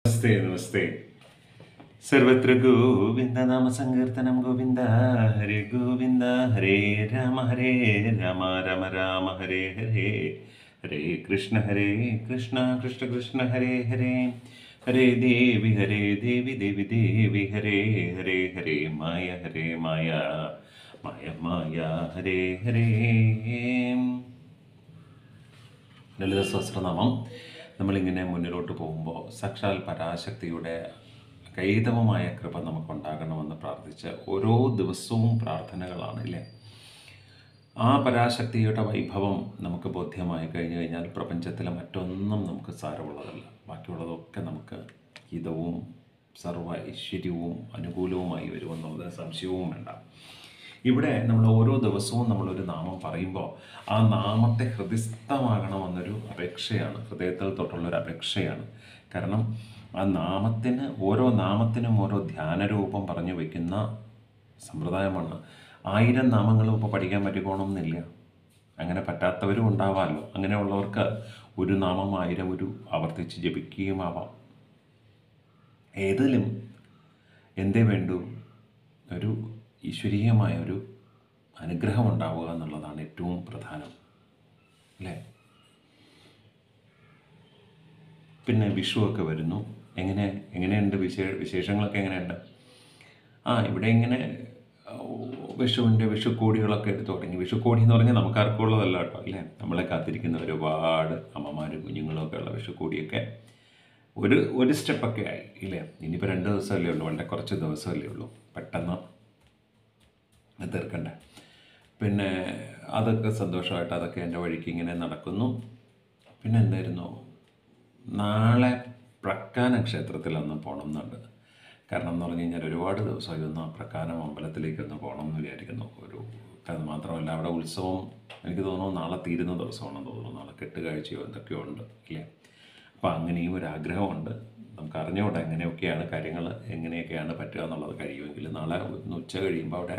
नमस्ते नमस्ते सर्वत्र गोविंद नाम संकीर्तनम गोविंद हरे राम राम राम हरे हरे हरे कृष्ण कृष्ण कृष्ण हरे हरे हरे देवी देवी देवी हरे हरे हरे माया माया हरे हरे ലളിത സഹസ്രനാമം നമ്മളിങ്ങനെ മുന്നിലോട്ട് പോകുമ്പോൾ സാക്ഷാൽ പരാശക്തിയുടെ കൈതവമായ കൃപ നമുക്കുണ്ടാകണമെന്ന് പ്രാർത്ഥിച്ച് ഓരോ ദിവസവും പ്രാർത്ഥനകളാണ് ഇല്ലേ. ആ പരാശക്തിയുടെ വൈഭവം നമുക്ക് ബോധ്യമായി കഴിഞ്ഞു കഴിഞ്ഞാൽ പ്രപഞ്ചത്തിലെ മറ്റൊന്നും നമുക്ക് സാരമുള്ളതല്ല. ബാക്കിയുള്ളതൊക്കെ നമുക്ക് ഹിതവും സർവ്വ ഐശ്വര്യവും അനുകൂലവുമായി വരുമെന്നുള്ളത് സംശയവും വേണ്ട. ഇവിടെ നമ്മൾ ഓരോ ദിവസവും നമ്മളൊരു നാമം പറയുമ്പോൾ ആ നാമത്തെ ഹൃദയസ്ഥമാകണമെന്നൊരു അപേക്ഷയാണ്, ഹൃദയത്തിൽ തൊട്ടുള്ളൊരു അപേക്ഷയാണ്. കാരണം ആ നാമത്തിന് ഓരോ നാമത്തിനും ഓരോ ധ്യാനരൂപം പറഞ്ഞു വയ്ക്കുന്ന സമ്പ്രദായമാണ്. 1000 നാമങ്ങളും ഇപ്പോൾ പഠിക്കാൻ പറ്റിക്കോണമെന്നില്ല. അങ്ങനെ പറ്റാത്തവരും ഉണ്ടാവാമല്ലോ. അങ്ങനെയുള്ളവർക്ക് ഒരു നാമം 1000 ഒരു ആവർത്തിച്ച് ജപിക്കുകയും ആവാം. ഏതിലും എന്തേ വേണ്ടു, ഒരു ഈശ്വരീയമായ ഒരു അനുഗ്രഹം ഉണ്ടാവുക എന്നുള്ളതാണ് ഏറ്റവും പ്രധാനം അല്ലേ. പിന്നെ വിഷുവൊക്കെ വരുന്നു. എങ്ങനെയുണ്ട് വിശേഷങ്ങളൊക്കെ എങ്ങനെയുണ്ട്? ഇവിടെ ഇങ്ങനെ വിഷുക്കോടികളൊക്കെ എടുത്തു തുടങ്ങി. വിഷുക്കോടി എന്ന് പറഞ്ഞാൽ നമുക്കാർക്കുള്ളതല്ല കേട്ടോ അല്ലേ. നമ്മളെ കാത്തിരിക്കുന്ന ഒരുപാട് അമ്മമാരും കുഞ്ഞുങ്ങളും ഒക്കെ ഉള്ള വിഷുക്കോടിയൊക്കെ ഒരു സ്റ്റെപ്പൊക്കെ ആയി ഇല്ലേ. ഇനിയിപ്പോൾ 2 ദിവസമല്ലേ ഉള്ളൂ, വളരെ കുറച്ച് ദിവസമല്ലേ ഉള്ളൂ. പെട്ടെന്ന് തീർക്കണ്ടേ. പിന്നെ അതൊക്കെ സന്തോഷമായിട്ട് അതൊക്കെ എൻ്റെ വഴിക്ക് ഇങ്ങനെ നടക്കുന്നു. പിന്നെ എന്തായിരുന്നു, നാളെ പ്രക്കാനം ക്ഷേത്രത്തിലൊന്ന് പോകണം എന്നുണ്ട്. കാരണം എന്ന് പറഞ്ഞു കഴിഞ്ഞാൽ ഒരുപാട് ദിവസമായി ഒന്ന് പ്രക്കാനം അമ്പലത്തിലേക്കൊന്ന് പോകണം എന്ന് വിചാരിക്കുന്നു. അത് മാത്രമല്ല അവിടെ ഉത്സവം എനിക്ക് തോന്നുന്നു നാളെ തീരുന്ന ദിവസമാണെന്ന് തോന്നുന്നു. നാളെ കെട്ടുകാഴ്ചയോ എന്തൊക്കെയോ ഉണ്ട് ഇല്ലേ. അപ്പോൾ അങ്ങനെയും ഒരു ആഗ്രഹമുണ്ട്. നമുക്ക് അറിഞ്ഞുകൂടെ എങ്ങനെയൊക്കെയാണ് കാര്യങ്ങൾ, എങ്ങനെയൊക്കെയാണ് പറ്റുക എന്നുള്ളത്. കഴിയുമെങ്കിൽ നാളെ ഉച്ച കഴിയുമ്പോൾ അവിടെ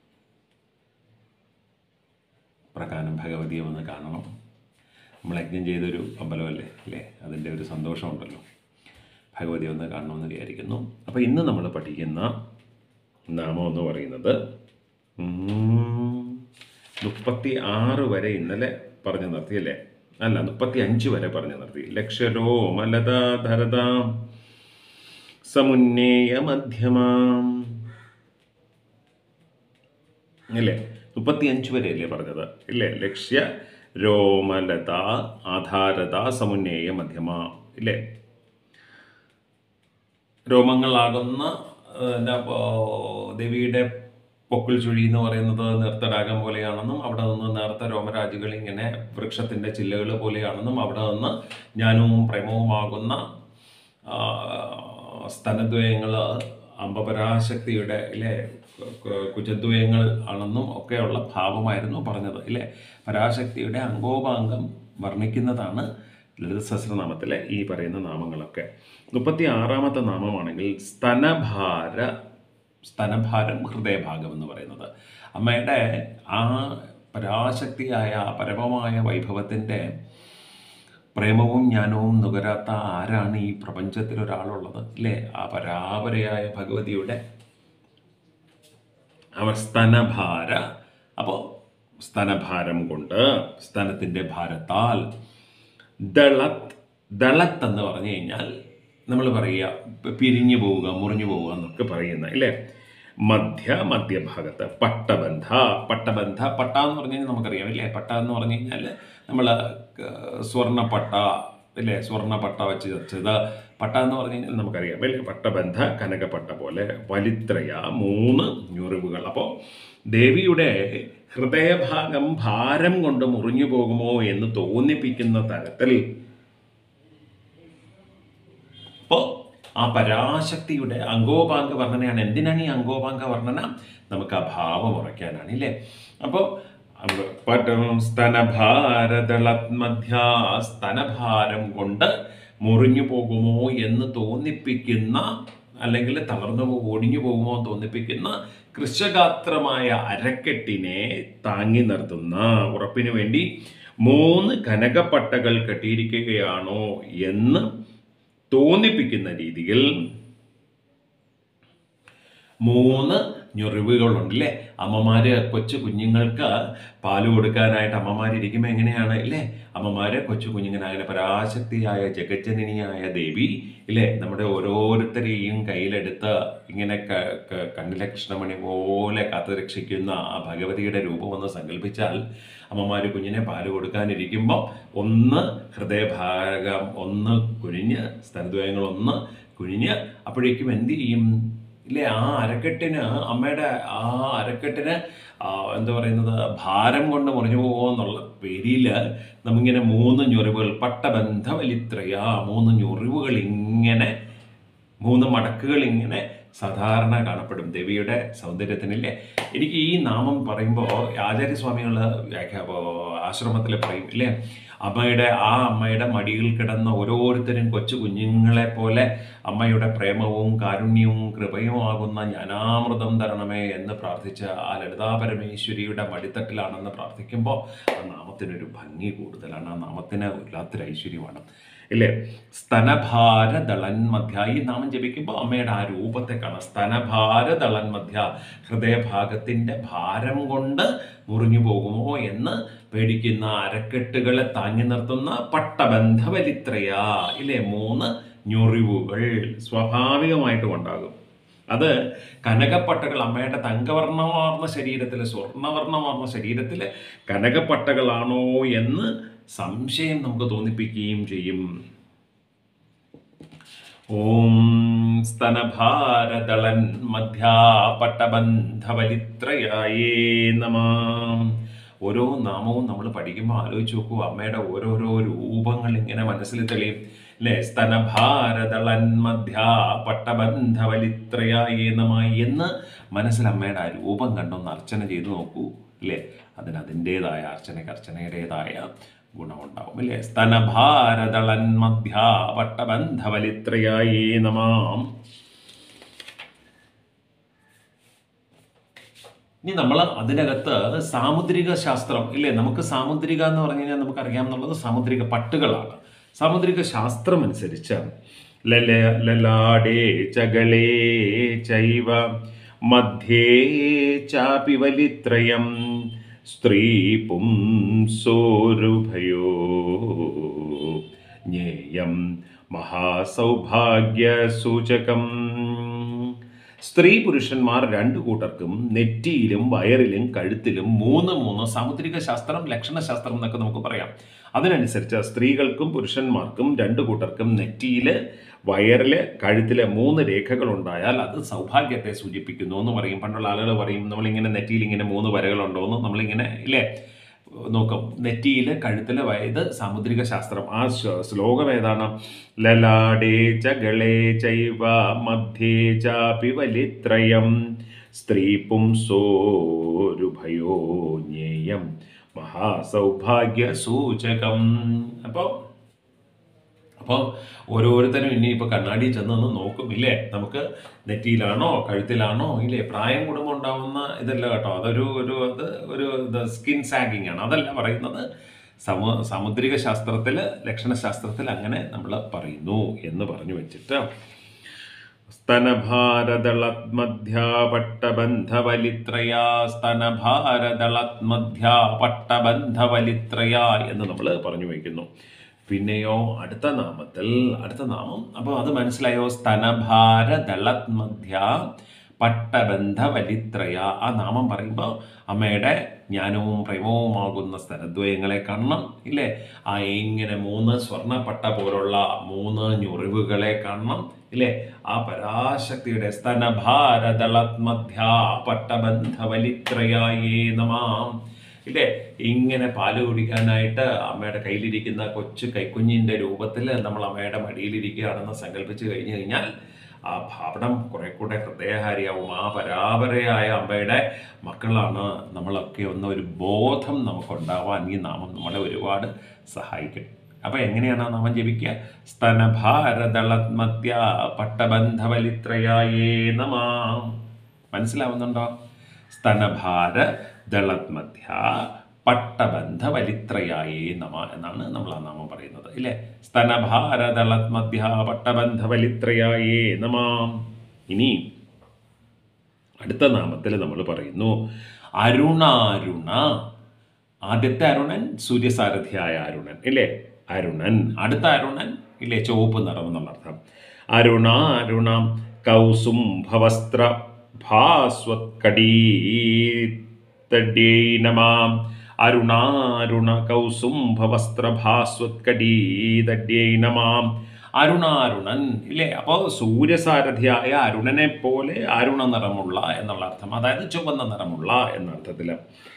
പ്രകാനം ഭഗവതിയെ വന്ന് കാണണം. നമ്മൾ യജ്ഞം ചെയ്തൊരു അമ്പലമല്ലേ അല്ലേ, അതിൻ്റെ ഒരു സന്തോഷമുണ്ടല്ലോ. ഭഗവതി ഒന്ന് കാണണമെന്ന് വിചാരിക്കുന്നു. അപ്പോൾ ഇന്ന് നമ്മൾ പഠിക്കുന്ന നാമം എന്ന് പറയുന്നത് 36 വരെ ഇന്നലെ പറഞ്ഞു നിർത്തി അല്ലേ. അല്ല, 35 വരെ പറഞ്ഞു നിർത്തി. ലക്ഷരോ മലതാധരതാം സമുന്നേയ മധ്യമാം അല്ലേ. 35 വരെ അല്ലേ പറഞ്ഞത് ഇല്ലേ. ലക്ഷ്യ രോമലത ആധാരത സമുന്നേയ മധ്യമ ഇല്ലേ. രോമങ്ങളാകുന്ന ദേവിയുടെ പൊക്കിൾ ചുഴി എന്ന് പറയുന്നത് നേർത്തടാകം പോലെയാണെന്നും അവിടെ നിന്ന് നേർത്ത രോമരാജികൾ ഇങ്ങനെ വൃക്ഷത്തിൻ്റെ ചില്ലകൾ പോലെയാണെന്നും അവിടെ നിന്ന് ജ്ഞാനവും പ്രേമവുമാകുന്ന സ്തനദ്വയങ്ങൾ അംബപരാശക്തിയുടെ ഇല്ലേ കുജദ്വയങ്ങൾ ആണെന്നും ഒക്കെയുള്ള ഭാവമായിരുന്നു പറഞ്ഞത് ഇല്ലേ. പരാശക്തിയുടെ അംഗോപാംഗം വർണ്ണിക്കുന്നതാണ് ലളിത സഹസ്രനാമത്തിലെ ഈ പറയുന്ന നാമങ്ങളൊക്കെ. 36ാമത്തെ നാമമാണെങ്കിൽ സ്തനഭാരം ഹൃദയഭാഗം എന്ന് പറയുന്നത്. അമ്മയുടെ ആ പരാശക്തിയായ പരമമായ വൈഭവത്തിൻ്റെ പ്രേമവും ജ്ഞാനവും നുകരാത്ത ആരാണ് ഈ പ്രപഞ്ചത്തിൽ ഒരാളുള്ളത് ഇല്ലേ. ആ പരാപരയായ ഭഗവതിയുടെ അവർ സ്തനഭാര. അപ്പോൾ സ്തനഭാരം കൊണ്ട്, സ്തനത്തിൻ്റെ ഭാരത്താൽ, ദളത്ത് എന്ന് പറഞ്ഞു കഴിഞ്ഞാൽ നമ്മൾ പറയുക പിരിഞ്ഞു പോവുക, മുറിഞ്ഞു പോവുക എന്നൊക്കെ പറയുന്ന ഇല്ലേ. മധ്യഭാഗത്ത് പട്ട എന്ന് പറഞ്ഞു കഴിഞ്ഞാൽ നമുക്കറിയാം ഇല്ലേ. പട്ട എന്ന് പറഞ്ഞു കഴിഞ്ഞാൽ നമ്മൾ സ്വർണ്ണപ്പട്ട ഇല്ലേ, സ്വർണ്ണപ്പട്ട വെച്ച് വെച്ചത് പട്ട എന്ന് പറഞ്ഞു കഴിഞ്ഞാൽ നമുക്കറിയാം അല്ലേ. പട്ടബന്ധ കനകപ്പട്ട പോലെ വലിത്രയ 3 ഞൊറിവുകൾ. അപ്പോൾ ദേവിയുടെ ഹൃദയഭാഗം ഭാരം കൊണ്ട് മുറിഞ്ഞു പോകുമോ എന്ന് തോന്നിപ്പിക്കുന്ന തരത്തിൽ അപ്പോൾ ആ പരാശക്തിയുടെ അംഗോപാംഗ വർണ്ണനയാണ്. എന്തിനാണ് ഈ അംഗോപാംഗ വർണ്ണന? നമുക്ക് ആ ഭാവം ഉറയ്ക്കാനാണ് ഇല്ലേ. അപ്പോൾ സ്തനഭാരം കൊണ്ട് മുറിഞ്ഞു പോകുമോ എന്ന് തോന്നിപ്പിക്കുന്ന, അല്ലെങ്കിൽ തളർന്നു ഒടിഞ്ഞു പോകുമോ എന്ന് തോന്നിപ്പിക്കുന്ന കൃശഗാത്രമായ അരക്കെട്ടിനെ താങ്ങി നിർത്തുന്ന ഉറപ്പിനു വേണ്ടി 3 കനകപ്പട്ടകൾ കെട്ടിയിരിക്കുകയാണോ എന്ന് തോന്നിപ്പിക്കുന്ന രീതിയിൽ 3 ഞൊറിവുകളുണ്ട് അല്ലേ. അമ്മമാര് കൊച്ചു കുഞ്ഞുങ്ങൾക്ക് പാല് കൊടുക്കാനായിട്ട് അമ്മമാരിയ്ക്കുമ്പോൾ എങ്ങനെയാണ് ഇല്ലേ, അമ്മമാര് കൊച്ചു കുഞ്ഞുങ്ങളായ പരാശക്തിയായ ജഗജ്ജനനിയായ ദേവി ഇല്ലേ നമ്മുടെ ഓരോരുത്തരെയും കയ്യിലെടുത്ത് ഇങ്ങനെ കണ്ണിലെ കൃഷ്ണമണി പോലെ കാത്തുരക്ഷിക്കുന്ന ആ ഭഗവതിയുടെ രൂപം ഒന്ന് സങ്കല്പിച്ചാൽ, അമ്മമാര് കുഞ്ഞിനെ പാല് കൊടുക്കാനിരിക്കുമ്പോൾ ഒന്ന് ഹൃദയഭാഗം ഒന്ന് കുനിഞ്ഞ്, സ്തനദ്വയങ്ങൾ ഒന്ന് കുനിഞ്ഞ്, അപ്പോഴേക്കും എന്ത് ചെയ്യും ഇല്ലേ, ആ അരക്കെട്ടിന് അമ്മയുടെ ആ അരക്കെട്ടിന് എന്താ പറയുന്നത് ഭാരം കൊണ്ട് മുറിഞ്ഞു പോകുമെന്നുള്ള പേരിൽ നമ്മിങ്ങനെ 3 ഞൊറിവുകൾ പട്ടബന്ധവലിത്രയ 3 ഞൊറിവുകൾ ഇങ്ങനെ 3 മടക്കുകൾ ഇങ്ങനെ സാധാരണ കാണപ്പെടും ദേവിയുടെ സൗന്ദര്യത്തിനില്ലേ. എനിക്ക് ഈ നാമം പറയുമ്പോൾ ആചാര്യസ്വാമികൾ ആശ്രമത്തിൽ പറയും ഇല്ലേ, അമ്മയുടെ മടിയിൽ കിടന്ന ഓരോരുത്തരും കൊച്ചു കുഞ്ഞുങ്ങളെ പോലെ അമ്മയുടെ പ്രേമവും കാരുണ്യവും കൃപയും ആകുന്ന ജ്ഞാനാമൃതം തരണമേ എന്ന് പ്രാർത്ഥിച്ച ആ ലളിതാ പരമേശ്വരിയുടെ മടിത്തട്ടിലാണെന്ന് പ്രാർത്ഥിക്കുമ്പോൾ ആ നാമത്തിനൊരു ഭംഗി കൂടുതലാണ്, ആ നാമത്തിന് വല്ലാത്തൊരു ഐശ്വര്യമാണ് ഇല്ലേ. സ്തനഭാരദളൻ മധ്യ, ഈ നാമം ജപിക്കുമ്പോൾ അമ്മയുടെ ആ രൂപത്തെ കാണാം. സ്തനഭാരദളൻ മധ്യ, ഹൃദയഭാഗത്തിൻ്റെ ഭാരം കൊണ്ട് മുറിഞ്ഞു പോകുമോ എന്ന് പേടിക്കുന്ന അരക്കെട്ടുകളെ താങ്ങി നിർത്തുന്ന പട്ടബന്ധവലിത്രയ ഇല്ലേ 3 ഞൊറിവുകൾ സ്വാഭാവികമായിട്ടും ഉണ്ടാകും. അത് കനകപ്പട്ടകൾ അമ്മയുടെ തങ്കവർണ്ണമാർന്ന ശരീരത്തിൽ, സ്വർണ്ണവർണ്ണമാർന്ന ശരീരത്തിൽ കനകപ്പട്ടകളാണോ എന്ന് സംശയം നമുക്ക് തോന്നിപ്പിക്കുകയും ചെയ്യും. ഓം സ്തനഭാരദളൻ മധ്യാ പട്ടബന്ധവലിത്രയായേ നമഃ. ഓരോ നാമവും നമ്മൾ പഠിക്കുമ്പോൾ ആലോചിച്ച് നോക്കൂ, അമ്മയുടെ ഓരോരോ രൂപങ്ങൾ ഇങ്ങനെ മനസ്സിൽ തെളിയും അല്ലേ. സ്തനഭാരദളൻ മധ്യാ പട്ടബന്ധവലിത്രയായേ നമഃ എന്ന് മനസ്സിൽ അമ്മയുടെ ആ രൂപം കണ്ടൊന്ന് അർച്ചന ചെയ്തു നോക്കൂ അല്ലേ. അതിൻ്റേതായ അർച്ചനയുടേതായ ഗുണമുണ്ടാവും അല്ലേ. സ്തനഭാരദളൻ മധ്യാ പട്ടബന്ധവലിത്രയായേ നമഃ. ഇനി നമ്മൾ അതിനകത്ത് സാമുദ്രിക ശാസ്ത്രം ഇല്ലേ, നമുക്ക് സാമുദ്രിക എന്ന് പറഞ്ഞു കഴിഞ്ഞാൽ നമുക്കറിയാമെന്നുള്ളത് സാമുദ്രിക പട്ടുകളാണ്. സാമുദ്രിക ശാസ്ത്രം അനുസരിച്ച് ലലാടേ ചകളേ ചൈവ മധ്യേ ചാപി വലിത്രയം സ്ത്രീ പുംസോരുഭയോ ജ്ഞേയം മഹാസൗഭാഗ്യസൂചകം. സ്ത്രീ പുരുഷന്മാർ 2 കൂട്ടർക്കും നെറ്റിയിലും വയറിലും കഴുത്തിലും 3 സാമുദ്രിക ശാസ്ത്രം ലക്ഷണശാസ്ത്രം എന്നൊക്കെ നമുക്ക് പറയാം. അതിനനുസരിച്ച് സ്ത്രീകൾക്കും പുരുഷന്മാർക്കും 2 കൂട്ടർക്കും നെറ്റിയിൽ വയറില് കഴുത്തിലെ 3 രേഖകൾ ഉണ്ടായാൽ അത് സൗഭാഗ്യത്തെ സൂചിപ്പിക്കുന്നു എന്ന് പറയും. പണ്ടുള്ള ആളുകൾ പറയും നമ്മളിങ്ങനെ നെറ്റിയിൽ ഇങ്ങനെ 3 വരകളുണ്ടോ എന്ന് നമ്മളിങ്ങനെ ഇല്ലേ നോക്കും. നെറ്റിയിൽ കഴുത്തിലെ ഇത് സാമുദ്രിക ശാസ്ത്രം. ആ ശ്ലോകം ഏതാണ്? ലലാടേ ചകളേ ചൈവ മധ്യേ ചാപി വലിത്രയം സ്ത്രീ പുംസോരുഭയോ ജ്ഞേയം മഹാസൗഭാഗ്യ സൂചകം. അപ്പോൾ ഓരോരുത്തരും ഇനിയിപ്പോൾ കണ്ണാടി ചെന്നൊന്ന് നോക്കും ഇല്ലേ, നമുക്ക് നെറ്റിയിലാണോ കഴുത്തിലാണോ ഇല്ലേ. പ്രായം കൂടുമ്പോൾ ഉണ്ടാവുന്ന ഇതല്ല കേട്ടോ, അതൊരു സ്കിൻ സാഗിങ് ആണ്, അതല്ല പറയുന്നത്. സാമുദ്രിക ശാസ്ത്രത്തിൽ ലക്ഷണശാസ്ത്രത്തിൽ അങ്ങനെ നമ്മൾ പറയുന്നു എന്ന് പറഞ്ഞു വെച്ചിട്ട് സ്തനഭാരദളത്മധ്യാ പട്ടബന്ധവലിത്രയാ സ്തനഭാരദളത്മധ്യാ പട്ടബന്ധവലിത്രയാ എന്ന് നമ്മൾ പറഞ്ഞു വയ്ക്കുന്നു. പിന്നെയോ അടുത്ത നാമം അപ്പോൾ അത് മനസ്സിലായോ? സ്തനഭാരദളത്മധ്യ പട്ടബന്ധവലിത്രയ. ആ നാമം പറയുമ്പോൾ അമ്മയുടെ ജ്ഞാനവും പ്രേമവുമാകുന്ന സ്തനദ്വയങ്ങളെ കാണണം ഇല്ലേ. ആ ഇങ്ങനെ 3 സ്വർണ്ണപ്പട്ട പോലുള്ള 3 ഞൊറിവുകളെ കാണണം ഇല്ലേ. ആ പരാശക്തിയുടെ സ്തനഭാരദളത്മധ്യ പട്ടബന്ധവലിത്രയായേ നമഃ ഇല്ലേ. ഇങ്ങനെ പാല് കുടിക്കാനായിട്ട് അമ്മയുടെ കയ്യിലിരിക്കുന്ന കൊച്ചു കൈക്കുഞ്ഞിൻ്റെ രൂപത്തിൽ നമ്മൾ അമ്മയുടെ മടിയിലിരിക്കുകയാണെന്ന് സങ്കല്പിച്ച് കഴിഞ്ഞു കഴിഞ്ഞാൽ ആ ഭാവനം കുറെ കൂടെ ഹൃദയഹാരിയാവും. ആ പരാപരയായ അമ്മയുടെ മക്കളാണ് നമ്മളൊക്കെ ഒരു ബോധം നമുക്കുണ്ടാവാൻ ഈ നാമം നമ്മളെ ഒരുപാട് സഹായിക്കും. അപ്പോൾ എങ്ങനെയാണ് ആ നാമം ജപിക്കുക? സ്തനഭാരദളത്മധ്യ പട്ടബന്ധവലിത്രയായേ നമഃ. മനസ്സിലാവുന്നുണ്ടോ? സ്തനഭാരദളത്മധ്യ പട്ടബന്ധവലിത്രയായേ നമ എന്നാണ് നമ്മൾ ആ നാമം പറയുന്നത് ഇല്ലേ. സ്തനഭാരതളത്മധ്യ പട്ടബന്ധവലിത്രയായേ നമ. ഇനി അടുത്ത നാമത്തിൽ നമ്മൾ പറയുന്നു അരുണാരുണ. ആദ്യത്തെ അരുണൻ സൂര്യസാരഥിയായ അരുണൻ ഇല്ലേ, അരുണൻ. അടുത്ത അരുണൻ ഇല്ലേ, ചുവപ്പ് നിറം എന്നർത്ഥം. അരുണാരുണ കൗസുംഭവസ്ത്ര ഭാസ്വത്കടീതഡ്യൈ നമാം. അരുണാരുണ കൗസുംഭവസ്ത്രഭാസ്വത്കടീതഡ്യൈ നമാം. അരുണാരുണൻ ഇല്ലേ. അപ്പോൾ സൂര്യസാരഥിയായ അരുണനെ പോലെ അരുണ നിറമുള്ള എന്നുള്ള അർത്ഥം, അതായത് ചുവന്ന നിറമുള്ള എന്നർത്ഥത്തിൽ.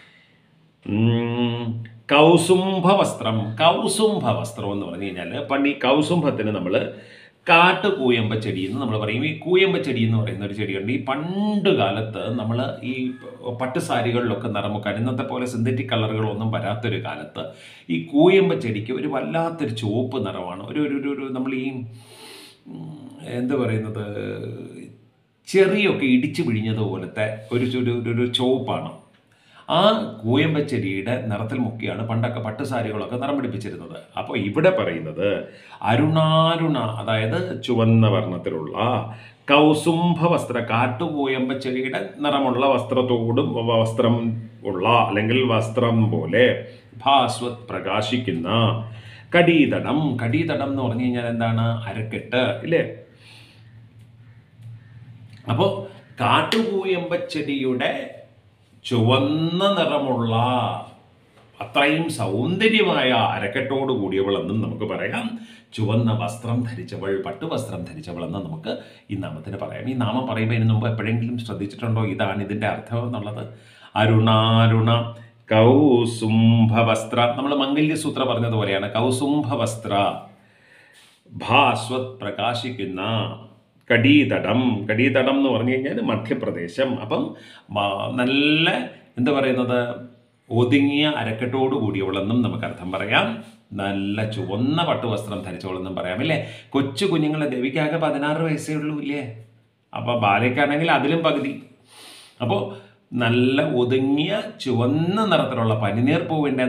കൗസുംഭവസ്ത്രം. കൗസുംഭവസ്ത്രം എന്ന് പറഞ്ഞു കഴിഞ്ഞാൽ പണ്ട് ഈ കൗസുംഭത്തിന് നമ്മൾ കാട്ടുകൂയമ്പച്ചെടി എന്ന് നമ്മൾ പറയും. ഈ കൂയമ്പച്ചെടി എന്ന് പറയുന്ന ഒരു ചെടിയുണ്ട്. ഈ പണ്ട് കാലത്ത് നമ്മൾ ഈ പട്ടുസാരികളിലൊക്കെ നിറം വെക്കാൻ, ഇന്നത്തെ പോലെ സിന്തറ്റിക് കളറുകളൊന്നും വരാത്തൊരു കാലത്ത് ഈ കൂയമ്പച്ചെടിക്ക് ഒരു വല്ലാത്തൊരു ചുവപ്പ് നിറമാണ്. ഒരു നമ്മൾ ഈ എന്താ പറയുന്നത്, ചെറിയൊക്കെ ഇടിച്ചു പിഴിഞ്ഞതുപോലത്തെ ഒരു ചുവപ്പാണ്. ആ കൂയമ്പച്ചെടിയുടെ നിറത്തിൽ മുക്കിയാണ് പണ്ടൊക്കെ പട്ടുസാരികളൊക്കെ നിറം പിടിപ്പിച്ചിരുന്നത്. അപ്പോൾ ഇവിടെ പറയുന്നത് അരുണാരുണ, അതായത് ചുവന്ന വർണ്ണത്തിലുള്ള കൗസുംഭ വസ്ത്ര, കാട്ടുകൂയമ്പച്ചെടിയുടെ നിറമുള്ള വസ്ത്രം ഉള്ള അല്ലെങ്കിൽ വസ്ത്രം പോലെ ഭാസ്വത് പ്രകാശിക്കുന്ന കടീതടം. കടീതടം എന്ന് പറഞ്ഞു കഴിഞ്ഞാൽ എന്താണ്? അരക്കെട്ട് ഇല്ലേ. അപ്പോൾ കാട്ടുകൂയമ്പച്ചെടിയുടെ ചുവന്ന നിറമുള്ള അത്രയും സൗന്ദര്യമായ അരക്കെട്ടോട് കൂടിയവളെന്നും നമുക്ക് പറയാം. ചുവന്ന വസ്ത്രം ധരിച്ചവൾ, പട്ടുവസ്ത്രം ധരിച്ചവളെന്ന് നമുക്ക് ഈ നാമത്തിന് പറയാം. ഈ നാമം പറയുമ്പോൾ ഇതിന് മുമ്പ് എപ്പോഴെങ്കിലും ശ്രദ്ധിച്ചിട്ടുണ്ടോ ഇതാണ് ഇതിൻ്റെ അർത്ഥം എന്നുള്ളത്? അരുണാരുണ കൗസുംഭവസ്ത്ര, നമ്മൾ മംഗല്യസൂത്ര പറഞ്ഞതുപോലെയാണ്. കൗസുംഭവസ്ത്ര ഭാസ്വത് പ്രകാശിക്കുന്ന കടീതടം. കടീതടം എന്ന് പറഞ്ഞു കഴിഞ്ഞാൽ മധ്യപ്രദേശം. അപ്പം നല്ല എന്താ പറയുന്നത്, ഒതുങ്ങിയ അരക്കെട്ടോട് കൂടിയവളെന്നും നമുക്ക് അർത്ഥം പറയാം. നല്ല ചുവന്ന പട്ടുവസ്ത്രം ധരിച്ചവളെന്നും പറയാം ഇല്ലേ. കൊച്ചു കുഞ്ഞുങ്ങളെ, ദേവിക്കാകെ 16 വയസ്സേ ഉള്ളൂ ഇല്ലേ. അപ്പോൾ ബാലയ്ക്കാണെങ്കിൽ അതിലും പകുതി. അപ്പോൾ നല്ല ഒതുങ്ങിയ ചുവന്ന നിറത്തിലുള്ള പനിനീർപ്പൂവിൻ്റെ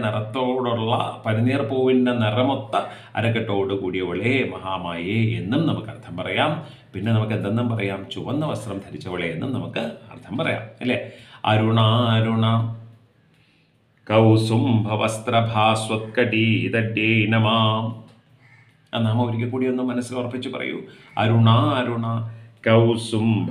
നിറമൊത്ത അരക്കെട്ടോട് കൂടിയവളെ മഹാമായേ എന്നും നമുക്ക് അർത്ഥം പറയാം. പിന്നെ നമുക്ക് എന്തെന്നും പറയാം? ചുവന്ന വസ്ത്രം ധരിച്ചവളെ എന്നും നമുക്ക് അർത്ഥം പറയാം അല്ലേ. അരുണാരുണ കൗസുംഭവസ്ത്രഭാസ്വത്കടീതഡ്യൈ നമാം. ആ നാമം ഒരിക്കൽ കൂടി ഒന്ന് മനസ്സിൽ ഉറപ്പിച്ച് പറയൂ. അരുണാരുണ കൗസുംഭ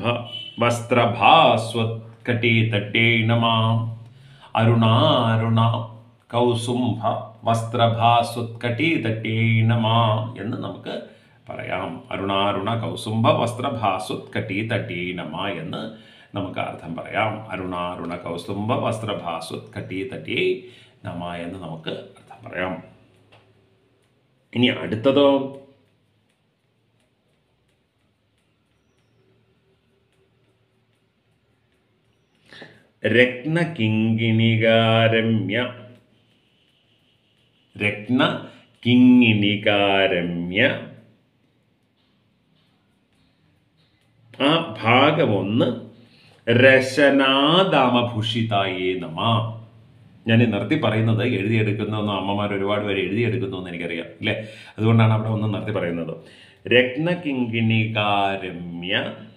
വസ്ത്രഭാസ്വത്കടീതഡ്യൈ നമാം. അരുണാരുണ കൗസുംഭ വസ്ത്രഭാസ്വത്കടീതഡ്യൈ നമാം എന്ന് നമുക്ക് പറയാം. അരുണാരുണ കൗസുംഭ വസ്ത്രഭാസ്വത്കടീതഡ്യൈ നമഃ എന്ന് നമുക്ക് അർത്ഥം പറയാം. അരുണാരുണ കൗസുംഭ വസ്ത്രഭാസ്വത്കടീതഡ്യൈ നമഃ എന്ന് നമുക്ക് അർത്ഥം പറയാം. ഇനി അടുത്തതോ രത്നകിങ്ങിണികാരമ്യ. രത്നകിങ്ങിണികാരമ്യ ആ ഭാഗമൊന്ന് രശനാദാമഭൂഷിതായേ നമ. ഞാൻ നിർത്തി പറയുന്നത് എഴുതിയെടുക്കുന്നതെന്ന് അമ്മമാർ ഒരുപാട് പേര് എഴുതിയെടുക്കുന്നു എന്ന് എനിക്കറിയാം അല്ലേ. അതുകൊണ്ടാണ് അവിടെ ഒന്ന് നിർത്തി പറയുന്നത്. രത്നകിങ്ങിണികാരമ്യ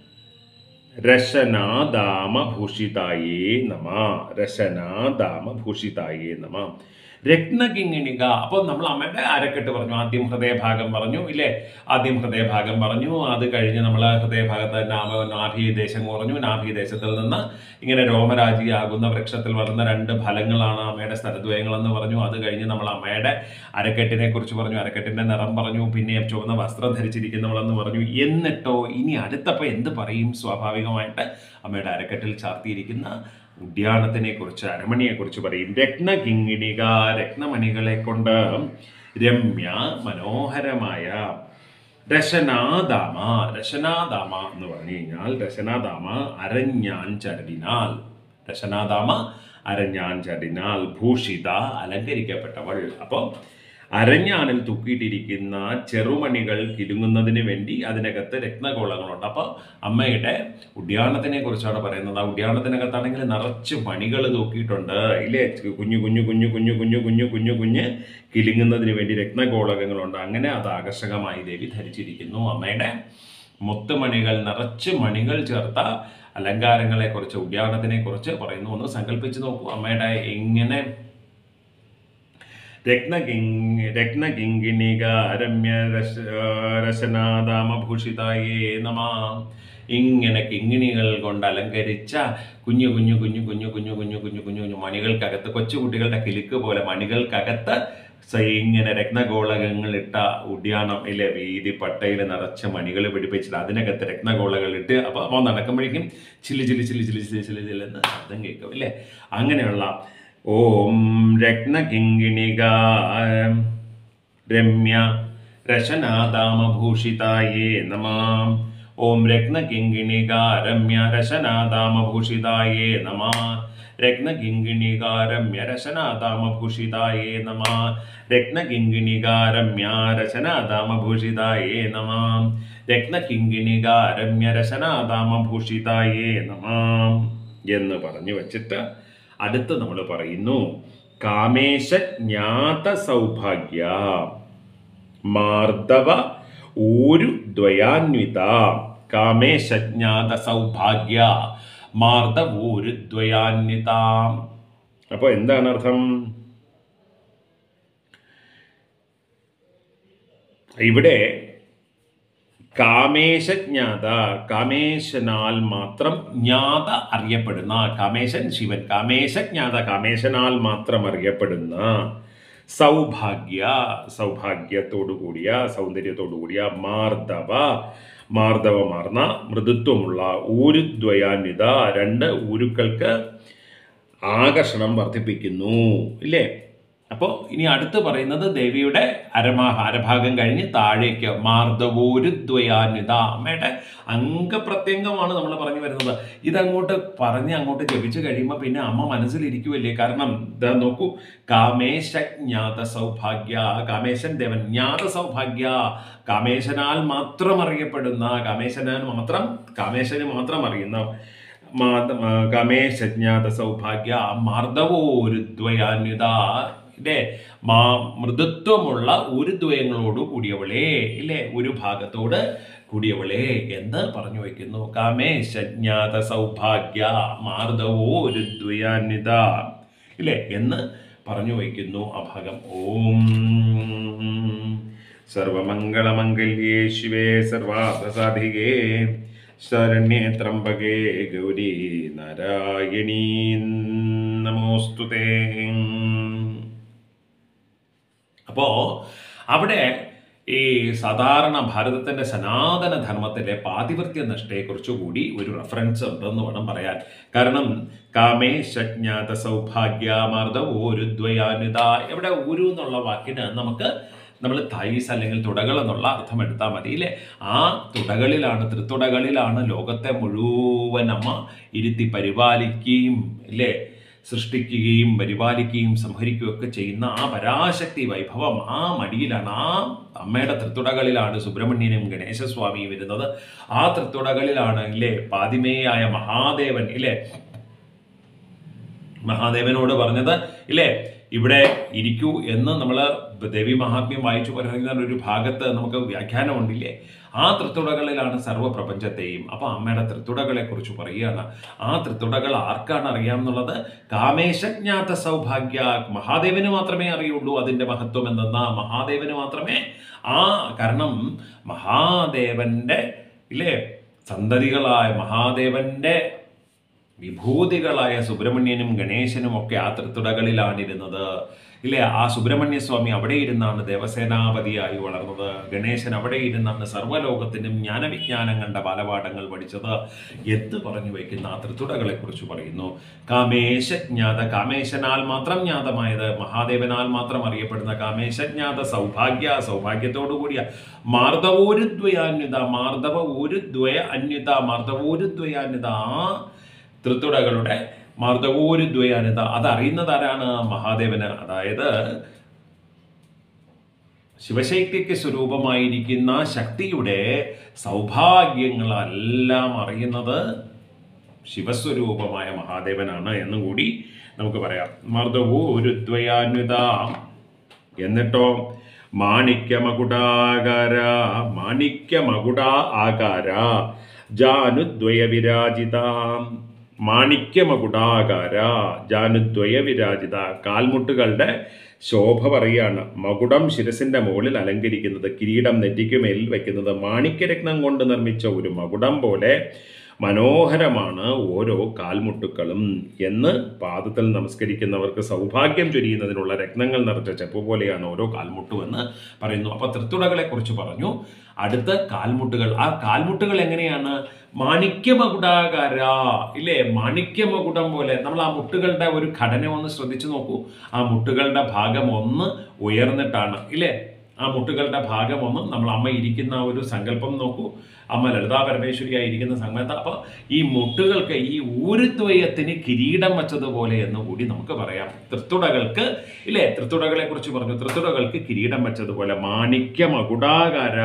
രശനാദാമഭൂഷിതായേ നമ. രശനാദാമഭൂഷിതായേ നമ. രത്നകിങ്ങിണിക. അപ്പോൾ നമ്മൾ അമ്മയുടെ അരക്കെട്ട് പറഞ്ഞു. ആദ്യം ഹൃദയഭാഗം പറഞ്ഞു ഇല്ലേ. ആദ്യം ഹൃദയഭാഗം പറഞ്ഞു. അത് കഴിഞ്ഞ് നമ്മൾ ഹൃദയഭാഗത്ത് നാഭീദേശം പറഞ്ഞു. നാഭീദേശത്തിൽ നിന്ന് ഇങ്ങനെ രോമരാജിയാകുന്ന വൃക്ഷത്തിൽ വളർന്ന 2 ഫലങ്ങളാണ് അമ്മയുടെ സ്ഥലദ്വയങ്ങളെന്ന് പറഞ്ഞു. അത് കഴിഞ്ഞ് നമ്മൾ അമ്മയുടെ അരക്കെട്ടിനെ കുറിച്ച് പറഞ്ഞു. അരക്കെട്ടിൻ്റെ നിറം പറഞ്ഞു. പിന്നെ ചുവന്ന വസ്ത്രം ധരിച്ചിരിക്കുന്നവളെന്ന് പറഞ്ഞു. എന്നിട്ടോ ഇനി അടുത്തപ്പോൾ എന്ത് പറയും? സ്വാഭാവികമായിട്ട് അമ്മയുടെ അരക്കെട്ടിൽ ചാർത്തിയിരിക്കുന്ന ഉദ്യാനത്തിനെ കുറിച്ച്, അരമണിയെക്കുറിച്ച് പറയും. രത്നകിങ്ങിണിക, രത്നമണികളെ കൊണ്ട് രമ്യ, മനോഹരമായ. രശനാദാമ. രശനാദാമ എന്ന് പറഞ്ഞു കഴിഞ്ഞാൽ രശനാദാമ അരഞ്ഞാൻ ചരടിനാൽ. രശനാദാമ അരഞ്ഞാൻ ചരടിനാൽ. ഭൂഷിത, അലങ്കരിക്കപ്പെട്ടവൾ. അപ്പോൾ അരഞ്ഞാണിൽ തൂക്കിയിട്ടിരിക്കുന്ന ചെറുമണികൾ കിലുങ്ങുന്നതിന് വേണ്ടി അതിനകത്ത് രത്നഗോളങ്ങളുണ്ട്. അപ്പോൾ അമ്മയുടെ ഉദ്യാനത്തിനെ കുറിച്ചാണ് പറയുന്നത്. ആ ഉദ്യാനത്തിനകത്താണെങ്കിൽ നിറച്ച് മണികൾ തൂക്കിയിട്ടുണ്ട് ഇല്ലേ, കുഞ്ഞു കുഞ്ഞു കുഞ്ഞു കുഞ്ഞു കുഞ്ഞു കുഞ്ഞു കുഞ്ഞു കുഞ്ഞ് കിലുങ്ങുന്നതിന് വേണ്ടി രത്നഗോളകങ്ങളുണ്ട്. അങ്ങനെ അത് ആകർഷകമായി ദേവി ധരിച്ചിരിക്കുന്നു. അമ്മയുടെ മുത്തുമണികൾ, നിറച്ച് മണികൾ ചേർത്ത അലങ്കാരങ്ങളെ കുറിച്ച്, ഉദ്യാനത്തിനെ കുറിച്ച് പറയുന്നു. ഒന്ന് സങ്കല്പിച്ച് നോക്കൂ. അമ്മയുടെ ഇങ്ങനെ രത്നകിങ്ങിണികാരമ്യ രശനാദാമഭൂഷിതായേ നമ. ഇങ്ങനെ കിങ്ങിണികൾ കൊണ്ട് അലങ്കരിച്ച കുഞ്ഞു കുഞ്ഞു കുഞ്ഞു കുഞ്ഞു കുഞ്ഞു കുഞ്ഞു കുഞ്ഞു കുഞ്ഞു കുഞ്ഞു മണികൾക്കകത്ത്, കൊച്ചുകുട്ടികളുടെ കിലുക്ക് പോലെ മണികൾക്കകത്ത് ഇങ്ങനെ രത്നഗോളകങ്ങളിട്ട ഉദ്യാനം ഇല്ലേ, വീതി പട്ടയിൽ നിറച്ച മണികൾ പിടിപ്പിച്ചിട്ട് അതിനകത്ത് രത്നഗോളകളിട്ട് അപ്പോൾ നടക്കുമ്പോഴേക്കും ചില്ലി ചില്ലി ചില്ലി ചില്ലി ചില്ലി ചില്ലി ചില്ലെന്ന് ശബ്ദം കേൾക്കും ഇല്ലേ. അങ്ങനെയുള്ള ഓം രത്നകിങ്ങിണിക രമ്യ രശനാദാമഭൂഷിതായേ നമ. ഓം രത്നകിങ്ങിണിക രമ്യ രശനാദാമഭൂഷിതായേ നമ. രത്നകിങ്ങിണികാരമ്യ രശനാദാമഭൂഷിതായേ നമ. രത്നകിങ്ങിണികാരമ്യ രശനാദാമഭൂഷിതായേ നമ. രത്നകിങ്ങിണികാരമ്യ രശനാദാമഭൂഷിതായേ നമ എന്ന് പറഞ്ഞു വച്ചിട്ട് അടുത്ത് നമ്മൾ പറയുന്നു കാമേശജ്ഞാത സൗഭാഗ്യ മാർദ്ദവ ഊരു ദ്വയാന്വിത. കാമേശജ്ഞാത സൗഭാഗ്യ മാർദ്ദവൂരു ദ്വയാന്വിത. അപ്പോൾ എന്താണ് അർത്ഥം? ഇവിടെ കാമേശജ്ഞാത, കാമേശനാൽ മാത്രം ജ്ഞാത അറിയപ്പെടുന്ന, കാമേശൻ ശിവൻ, കാമേശജ്ഞാത കാമേശനാൽ മാത്രം അറിയപ്പെടുന്ന സൗഭാഗ്യ, സൗഭാഗ്യത്തോടു കൂടിയ, സൗന്ദര്യത്തോടു കൂടിയ മാർദ്ദവ, മാർദ്ദവമാർന്ന മൃദുത്വമുള്ള ഊരുദ്വയാന്വിത, രണ്ട് ഊരുക്കൾക്ക് ആകർഷണം വർദ്ധിപ്പിക്കുന്നു ഇല്ലേ. അപ്പോൾ ഇനി അടുത്ത് പറയുന്നത് ദേവിയുടെ അരഭാഗം കഴിഞ്ഞ് താഴേക്ക് മാർദ്ദവോരുദ്വയാന്വിത, അമ്മയുടെ അംഗപ്രത്യംഗമാണ് നമ്മൾ പറഞ്ഞു വരുന്നത്. ഇതങ്ങോട്ട് പറഞ്ഞ് അങ്ങോട്ട് ജപിച്ച് കഴിയുമ്പോൾ പിന്നെ അമ്മ മനസ്സിലിരിക്കുമല്ലേ. കാരണം ഇതാ നോക്കൂ, കാമേശജ്ഞാത സൗഭാഗ്യ, കാമേശൻ ദേവൻ, ജ്ഞാത സൗഭാഗ്യ, കാമേശനാൽ മാത്രം അറിയപ്പെടുന്ന, കാമേശന് മാത്രം അറിയുന്ന കാമേശജ്ഞാത സൗഭാഗ്യ മാർദ്ദവോരുദ്വയാന്വിത ഇല്ലേ, മൃദുത്വമുള്ള ഊരുദ്വയങ്ങളോട് കൂടിയവളെ ഇല്ലേ, ഒരു ഭാഗത്തോട് കൂടിയവളെ എന്ന് പറഞ്ഞു വയ്ക്കുന്നു. കാമേശജ്ഞാത സൗഭാഗ്യ മാർദ്ദവോരുദ്വയാന്വിത ഇല്ലേ എന്ന് പറഞ്ഞു വയ്ക്കുന്നു ആ ഭാഗം. ഓം സർവമംഗളമംഗല്യേ ശിവേ സർവാർത്ഥസാധികേ ശരണ്യേ ത്രംബകേ ഗൗരി നാരായണീ നമോസ്തുതേ. അപ്പോൾ അവിടെ ഈ സാധാരണ ഭാരതത്തിൻ്റെ സനാതന ധർമ്മത്തിലെ പാതിവൃത്യ നിഷ്ഠയെക്കുറിച്ച് കൂടി ഒരു റെഫറൻസ് ഉണ്ടെന്ന് വേണം പറയാൻ. കാരണം കാമേശജ്ഞാത സൗഭാഗ്യമാർദ്ദവോരുദ്വയാന്വിത, ഇവിടെ ഊരു എന്നുള്ള വാക്കിന് നമ്മൾ തൈസ് അല്ലെങ്കിൽ തുടകൾ എന്നുള്ള അർത്ഥം എടുത്താൽ മതി ഇല്ലേ. ആ തൃത്തുടകളിലാണ് ലോകത്തെ മുഴുവൻ അമ്മ ഇരുത്തി പരിപാലിക്കുകയും ഇല്ലേ, സൃഷ്ടിക്കുകയും പരിപാലിക്കുകയും സംഹരിക്കുകയൊക്കെ ചെയ്യുന്ന ആ പരാശക്തി വൈഭവം ആ മടിയിലാണ്, ആ അമ്മയുടെ തൃത്തുടകളിലാണ് സുബ്രഹ്മണ്യനും ഗണേശസ്വാമിയും വരുന്നത്. ആ തൃത്തുടകളിലാണ് ഇല്ലേ പാതിമേയായ മഹാദേവൻ ഇല്ലേ, മഹാദേവനോട് പറഞ്ഞത് ഇല്ലേ ഇവിടെ ഇരിക്കൂ എന്ന് നമ്മൾ ദേവി മഹാത്മ്യം വായിച്ചു പറയുന്ന ഒരു ഭാഗത്ത് നമുക്ക് വ്യാഖ്യാനമുണ്ടില്ലേ. ആ തൃത്തുടകളിലാണ് സർവ്വപ്രപഞ്ചത്തെയും. അപ്പോൾ അമ്മയുടെ തൃത്തുടകളെ കുറിച്ച് പറയുകയാണ്. ആ തൃത്തുടകൾ ആർക്കാണ് അറിയാമെന്നുള്ളത്? കാമേശജ്ഞാത സൗഭാഗ്യ, മഹാദേവന് മാത്രമേ അറിയുള്ളൂ അതിൻ്റെ മഹത്വം എന്തെന്നാ. മഹാദേവന് മാത്രമേ കാരണം മഹാദേവന്റെ ഇല്ലേ സന്തതികളായ മഹാദേവന്റെ വിഭൂതികളായ സുബ്രഹ്മണ്യനും ഗണേശനും ഒക്കെ ആ തൃത്തുടകളിലാണിരുന്നത് ഇല്ലേ. ആ സുബ്രഹ്മണ്യ സ്വാമി അവിടെ ഇരുന്നാണ് ദേവസേനാപതിയായി വളർന്നത്. ഗണേശൻ അവിടെ ഇരുന്നാണ് സർവ്വലോകത്തിനും ജ്ഞാനവിജ്ഞാനങ്ങളുടെ ബാലപാഠങ്ങൾ പഠിച്ചത് എന്ന് പറഞ്ഞു വയ്ക്കുന്ന ആ തൃത്തുടകളെ കുറിച്ച് പറയുന്നു. കാമേശജ്ഞാത, കാമേശനാൽ മാത്രം ജ്ഞാതമായത്, മഹാദേവനാൽ മാത്രം അറിയപ്പെടുന്ന കാമേശജ്ഞാത സൗഭാഗ്യത്തോടു കൂടിയ മാർദ്ദവോരുദ്വയാന്വിത, മാർദ്ദവോരുദ്വയാന്വിത ആ തൃത്തുടകളുടെ മാർദ്ദവോരുദ്വയാന്വിത. അതറിയുന്നത് ആരാണ്? മഹാദേവന്. അതായത് ശിവശക്തിക്ക് സ്വരൂപമായിരിക്കുന്ന ശക്തിയുടെ സൗഭാഗ്യങ്ങളെല്ലാം അറിയുന്നത് ശിവസ്വരൂപമായ മഹാദേവനാണ് എന്നും കൂടി നമുക്ക് പറയാം. മർദ്ദവൂരുദ്വയാന്വിത, എന്നിട്ടോ മാണിക്യമകുടാകാര ജാനുദ്വയ വിരാജിത. മാണിക്യമകുടാകാര ജാനുദ്വയ വിരാജിത, കാൽമുട്ടുകളുടെ ശോഭ പറയാണ്. മകുടം ശിരസിന്റെ മുകളിൽ അലങ്കരിക്കുന്നത്, കിരീടം നെറ്റിക്കുമേൽ വയ്ക്കുന്നത്, മാണിക്യരത്നം കൊണ്ട് നിർമ്മിച്ച ഒരു മകുടം പോലെ മനോഹരമാണ് ഓരോ കാൽമുട്ടുകളും എന്ന് പാദത്തിൽ നമസ്കരിക്കുന്നവർക്ക് സൗഭാഗ്യം ചൊരിയുന്നതിനുള്ള രത്നങ്ങൾ നിറച്ച ചെപ്പ് പോലെയാണ് ഓരോ കാൽമുട്ടും എന്ന് പറയുന്നു. അപ്പോൾ തൃത്തുടകളെ കുറിച്ച് പറഞ്ഞു. അടുത്ത കാൽമുട്ടുകൾ. ആ കാൽമുട്ടുകൾ എങ്ങനെയാണ്? മാണിക്യമകുടാകാര, ഇല്ലേ? മാണിക്യമകുടം പോലെ. നമ്മൾ ആ മുട്ടുകളുടെ ഒരു ഘടന ഒന്ന് ശ്രദ്ധിച്ചു നോക്കൂ. ആ മുട്ടുകളുടെ ഭാഗം ഒന്ന് ഉയർന്നിട്ടാണ്, ഇല്ലേ? ആ മുട്ടുകളുടെ ഭാഗം ഒന്ന്, നമ്മൾ അമ്മ ഇരിക്കുന്ന ഒരു സങ്കല്പം നോക്കൂ. അമ്മ ലളിതാ പരമേശ്വരിയായി ഇരിക്കുന്ന സമയത്ത് അപ്പോൾ ഈ മുട്ടുകൾക്ക് ഈ ഊരുദ്വയത്തിന് കിരീടം വച്ചതുപോലെ എന്ന് കൂടി നമുക്ക് പറയാം. തൃത്തുടകൾക്ക്, ഇല്ലേ? തൃത്തുടകളെ കുറിച്ച് പറഞ്ഞു. തൃത്തുടകൾക്ക് കിരീടം വച്ചതുപോലെ മാണിക്യമകുടാകാര.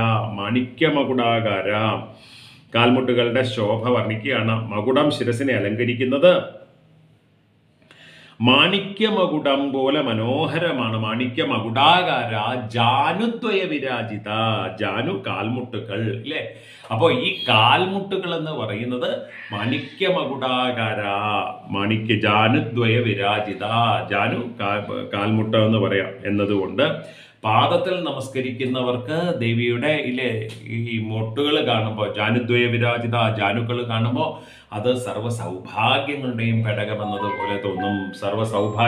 കാൽമുട്ടുകളുടെ ശോഭ വർണ്ണിക്കുകയാണ്. മകുടം ശിരസിനെ അലങ്കരിക്കുന്നത് മാണിക്യമകുടം പോലെ മനോഹരമാണ്. മാണിക്യമകുടാകാര ജാനുദ്വയ വിരാജിത. ജാനു കാൽമുട്ടുകൾ, ഇല്ലേ? അപ്പോൾ ഈ കാൽമുട്ടുകൾ എന്ന് പറയുന്നത് മാണിക്യമകുടാകാര, ജാനുദ്വയ വിരാജിത. ജാനു കാൽമുട്ട എന്ന് പറയാം എന്നതുകൊണ്ട് പാദത്തിൽ നമസ്കരിക്കുന്നവർക്ക് ദേവിയുടെ, ഇല്ലേ, ഈ മുട്ടുകൾ കാണുമ്പോൾ, ജാനുദ്വയ വിരാജിത ജാനുക്കൾ കാണുമ്പോൾ അത് സർവ്വ സൗഭാഗ്യങ്ങളുടെയും ഘടകമെന്നതുപോലെ തോന്നും. സർവ്വ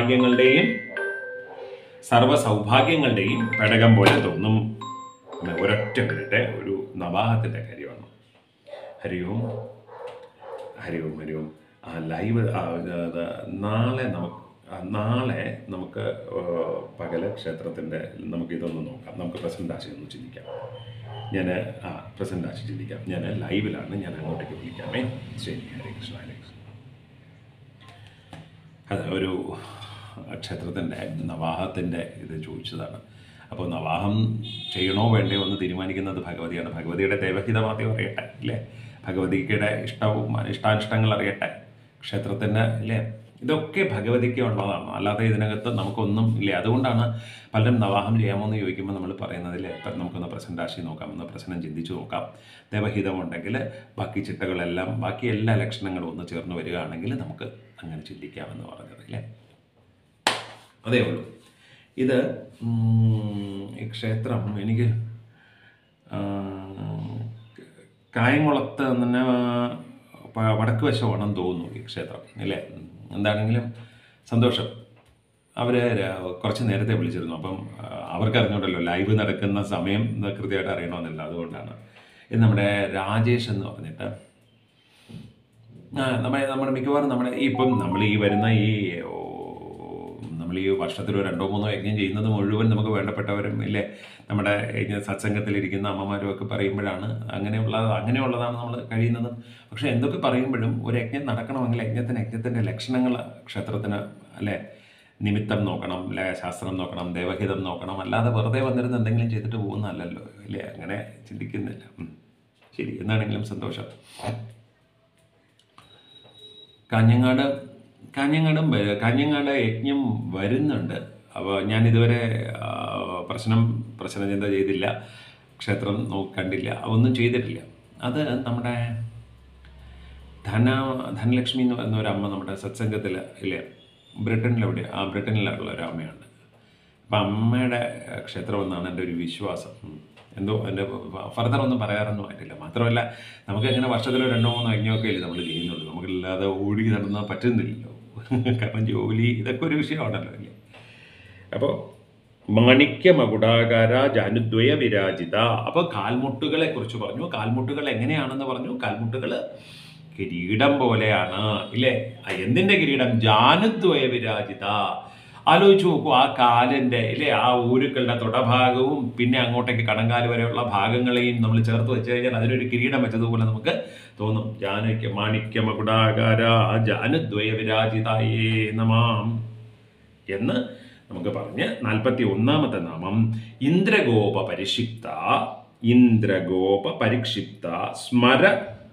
സൗഭാഗ്യങ്ങളുടെയും ഘടകം പോലെ തോന്നും. ഒരൊറ്റ മിനിറ്റ്, ഒരു നവാഹത്തിൻ്റെ കാര്യമാണ്. ഹരിയോം ഹരിയോം ഹരിയോം. ലൈവ് നാളെ നമുക്ക് പകല് ക്ഷേത്രത്തിൻ്റെ നമുക്കിതൊന്ന് നോക്കാം. നമുക്ക് പ്രസന്റ് ആശയം ഒന്ന് ചിന്തിക്കാം. പ്രസന്റ് ആശയം ചിന്തിക്കാം. ഞാൻ ലൈവിലാണ്, ഞാൻ അങ്ങോട്ടേക്ക് വിളിക്കാമേ. ശരി, ഹരേ കൃഷ്ണ, ഹരേ കൃഷ്ണ. അത് ഒരു ക്ഷേത്രത്തിൻ്റെ നവാഹത്തിൻ്റെ ഇത് ചോദിച്ചതാണ്. അപ്പോൾ നവാഹം ചെയ്യണോ വേണ്ടയോ എന്ന് തീരുമാനിക്കുന്നത് ഭഗവതിയാണ്. ഭഗവതിയുടെ ദേവഹിതമാദ്യം അറിയട്ടെ, ഇല്ലേ? ഭഗവതിയുടെ ഇഷ്ടാനിഷ്ടങ്ങൾ അറിയട്ടെ. ക്ഷേത്രത്തിൻ്റെ, ഇല്ലേ? ഇതൊക്കെ ഭഗവതിക്ക് ഉള്ളതാണ്. അല്ലാതെ ഇതിനകത്ത് നമുക്കൊന്നും ഇല്ല. അതുകൊണ്ടാണ് പലരും നവാഹം ചെയ്യാമോ എന്ന് ചോദിക്കുമ്പോൾ നമ്മൾ പറയുന്നതിൽ നമുക്കൊന്ന് പ്രസന്റാശി നോക്കാം, ഒന്ന് പ്രശ്നം ചിന്തിച്ചു നോക്കാം. ദേവഹിതമുണ്ടെങ്കിൽ ബാക്കി ചിട്ടകളെല്ലാം, ബാക്കി എല്ലാ ലക്ഷണങ്ങളും ഒന്ന് ചേർന്ന് വരികയാണെങ്കിൽ നമുക്ക് അങ്ങനെ ചിന്തിക്കാമെന്ന് പറഞ്ഞത്, ഇല്ലേ? അതേ ഉള്ളൂ. ഇത് ഈ ക്ഷേത്രം എനിക്ക് കായംകുളത്ത് തന്നെ വടക്ക് വശമാണെന്ന് തോന്നുന്നു ഈ ക്ഷേത്രം, അല്ലേ? എന്താണെങ്കിലും സന്തോഷം. അവർ കുറച്ച് നേരത്തെ വിളിച്ചിരുന്നു. അപ്പം അവർക്ക് അറിഞ്ഞോണ്ടല്ലോ ലൈവ് നടക്കുന്ന സമയം കൃത്യമായിട്ട് അറിയണമെന്നില്ല. അതുകൊണ്ടാണ്. ഇത് നമ്മുടെ രാജേഷ് എന്ന് പറഞ്ഞിട്ട് നമ്മുടെ മിക്കവാറും ഇപ്പം നമ്മൾ ഈ വരുന്ന നമ്മൾ ഈ വർഷത്തിൽ 2-3 യജ്ഞം ചെയ്യുന്നത് മുഴുവൻ നമുക്ക് വേണ്ടപ്പെട്ടവരും, ഇല്ലേ, നമ്മുടെ സത്സംഗത്തിലിരിക്കുന്ന അമ്മമാരും ഒക്കെ പറയുമ്പോഴാണ് അങ്ങനെയുള്ളതാണ് നമ്മൾ കഴിയുന്നത്. പക്ഷെ എന്തൊക്കെ പറയുമ്പോഴും ഒരു യജ്ഞം നടക്കണമെങ്കിൽ യജ്ഞത്തിൻ്റെ ലക്ഷണങ്ങൾ ക്ഷേത്രത്തിന്, അല്ലേ, നിമിത്തം നോക്കണം, അല്ലെ, ശാസ്ത്രം നോക്കണം, ദേവഹിതം നോക്കണം. അല്ലാതെ വെറുതെ വന്നിരുന്ന് എന്തെങ്കിലും ചെയ്തിട്ട് പോകുന്നതല്ലല്ലോ, ഇല്ലേ? അങ്ങനെ ചിന്തിക്കുന്നില്ല. ശരി, എന്താണെങ്കിലും സന്തോഷം. കാഞ്ഞങ്ങാട് യജ്ഞം വരുന്നുണ്ട്. അപ്പോൾ ഞാനിതുവരെ പ്രശ്നം ചിന്ത ചെയ്തില്ല, ക്ഷേത്രം കണ്ടില്ല, ഒന്നും ചെയ്തിട്ടില്ല. അത് നമ്മുടെ ധനലക്ഷ്മി എന്ന് പറയുന്ന ഒരമ്മ നമ്മുടെ സത്സംഗത്തിൽ, ഇല്ലേ, ബ്രിട്ടനിലെവിടെ, ബ്രിട്ടനിലുള്ള ഒരു അമ്മയുണ്ട്. അപ്പം അമ്മയുടെ ക്ഷേത്രമെന്നാണ് എൻ്റെ ഒരു വിശ്വാസം. എന്തോ എൻ്റെ ഫർദർ ഒന്നും പറയാറൊന്നും ആയിട്ടില്ല. മാത്രമല്ല നമുക്കെങ്ങനെ വർഷത്തിൽ 2-3 യജ്ഞമൊക്കെ അല്ലേ നമ്മൾ ചെയ്യുന്നുള്ളൂ. നമുക്കില്ലാതെ ഓടി നടന്നാൽ പറ്റുന്നില്ലല്ലോ. കാരണം ജോലി ഇതൊക്കെ ഒരു വിഷയമാണല്ലോ, അല്ലേ? അപ്പോൾ മാണിക്യമകുടാകാര ജാനുദ്വയ വിരാജിത. അപ്പോൾ കാൽമുട്ടുകളെ കുറിച്ച് പറഞ്ഞു. കാൽമുട്ടുകൾ എങ്ങനെയാണെന്ന് പറഞ്ഞു. കാൽമുട്ടുകൾ കിരീടം പോലെയാണ്, ഇല്ലേ? എന്തിൻ്റെ കിരീടം? ജാനുദ്വയ വിരാജിത. ആലോചിച്ച് നോക്കൂ, ആ കാലിൻ്റെ, ഇല്ലേ, ആ ഊരുക്കളുടെ തുടഭാഗവും പിന്നെ അങ്ങോട്ടേക്ക് കണങ്കാല് വരെയുള്ള ഭാഗങ്ങളെയും നമ്മൾ ചേർത്ത് വെച്ച് കഴിഞ്ഞാൽ അതിനൊരു കിരീടം വെച്ചതുപോലെ നമുക്ക് തോന്നും. മാണിക്യമകുടാകാര ജാനുദ്വയ വിരാജിതായേ നമാം എന്ന് നമുക്ക് പറഞ്ഞ് 41ാമത്തെ നാമം ഇന്ദ്രഗോപ പരിക്ഷിപ്ത. ഇന്ദ്രഗോപ പരിക്ഷിപ്ത സ്മര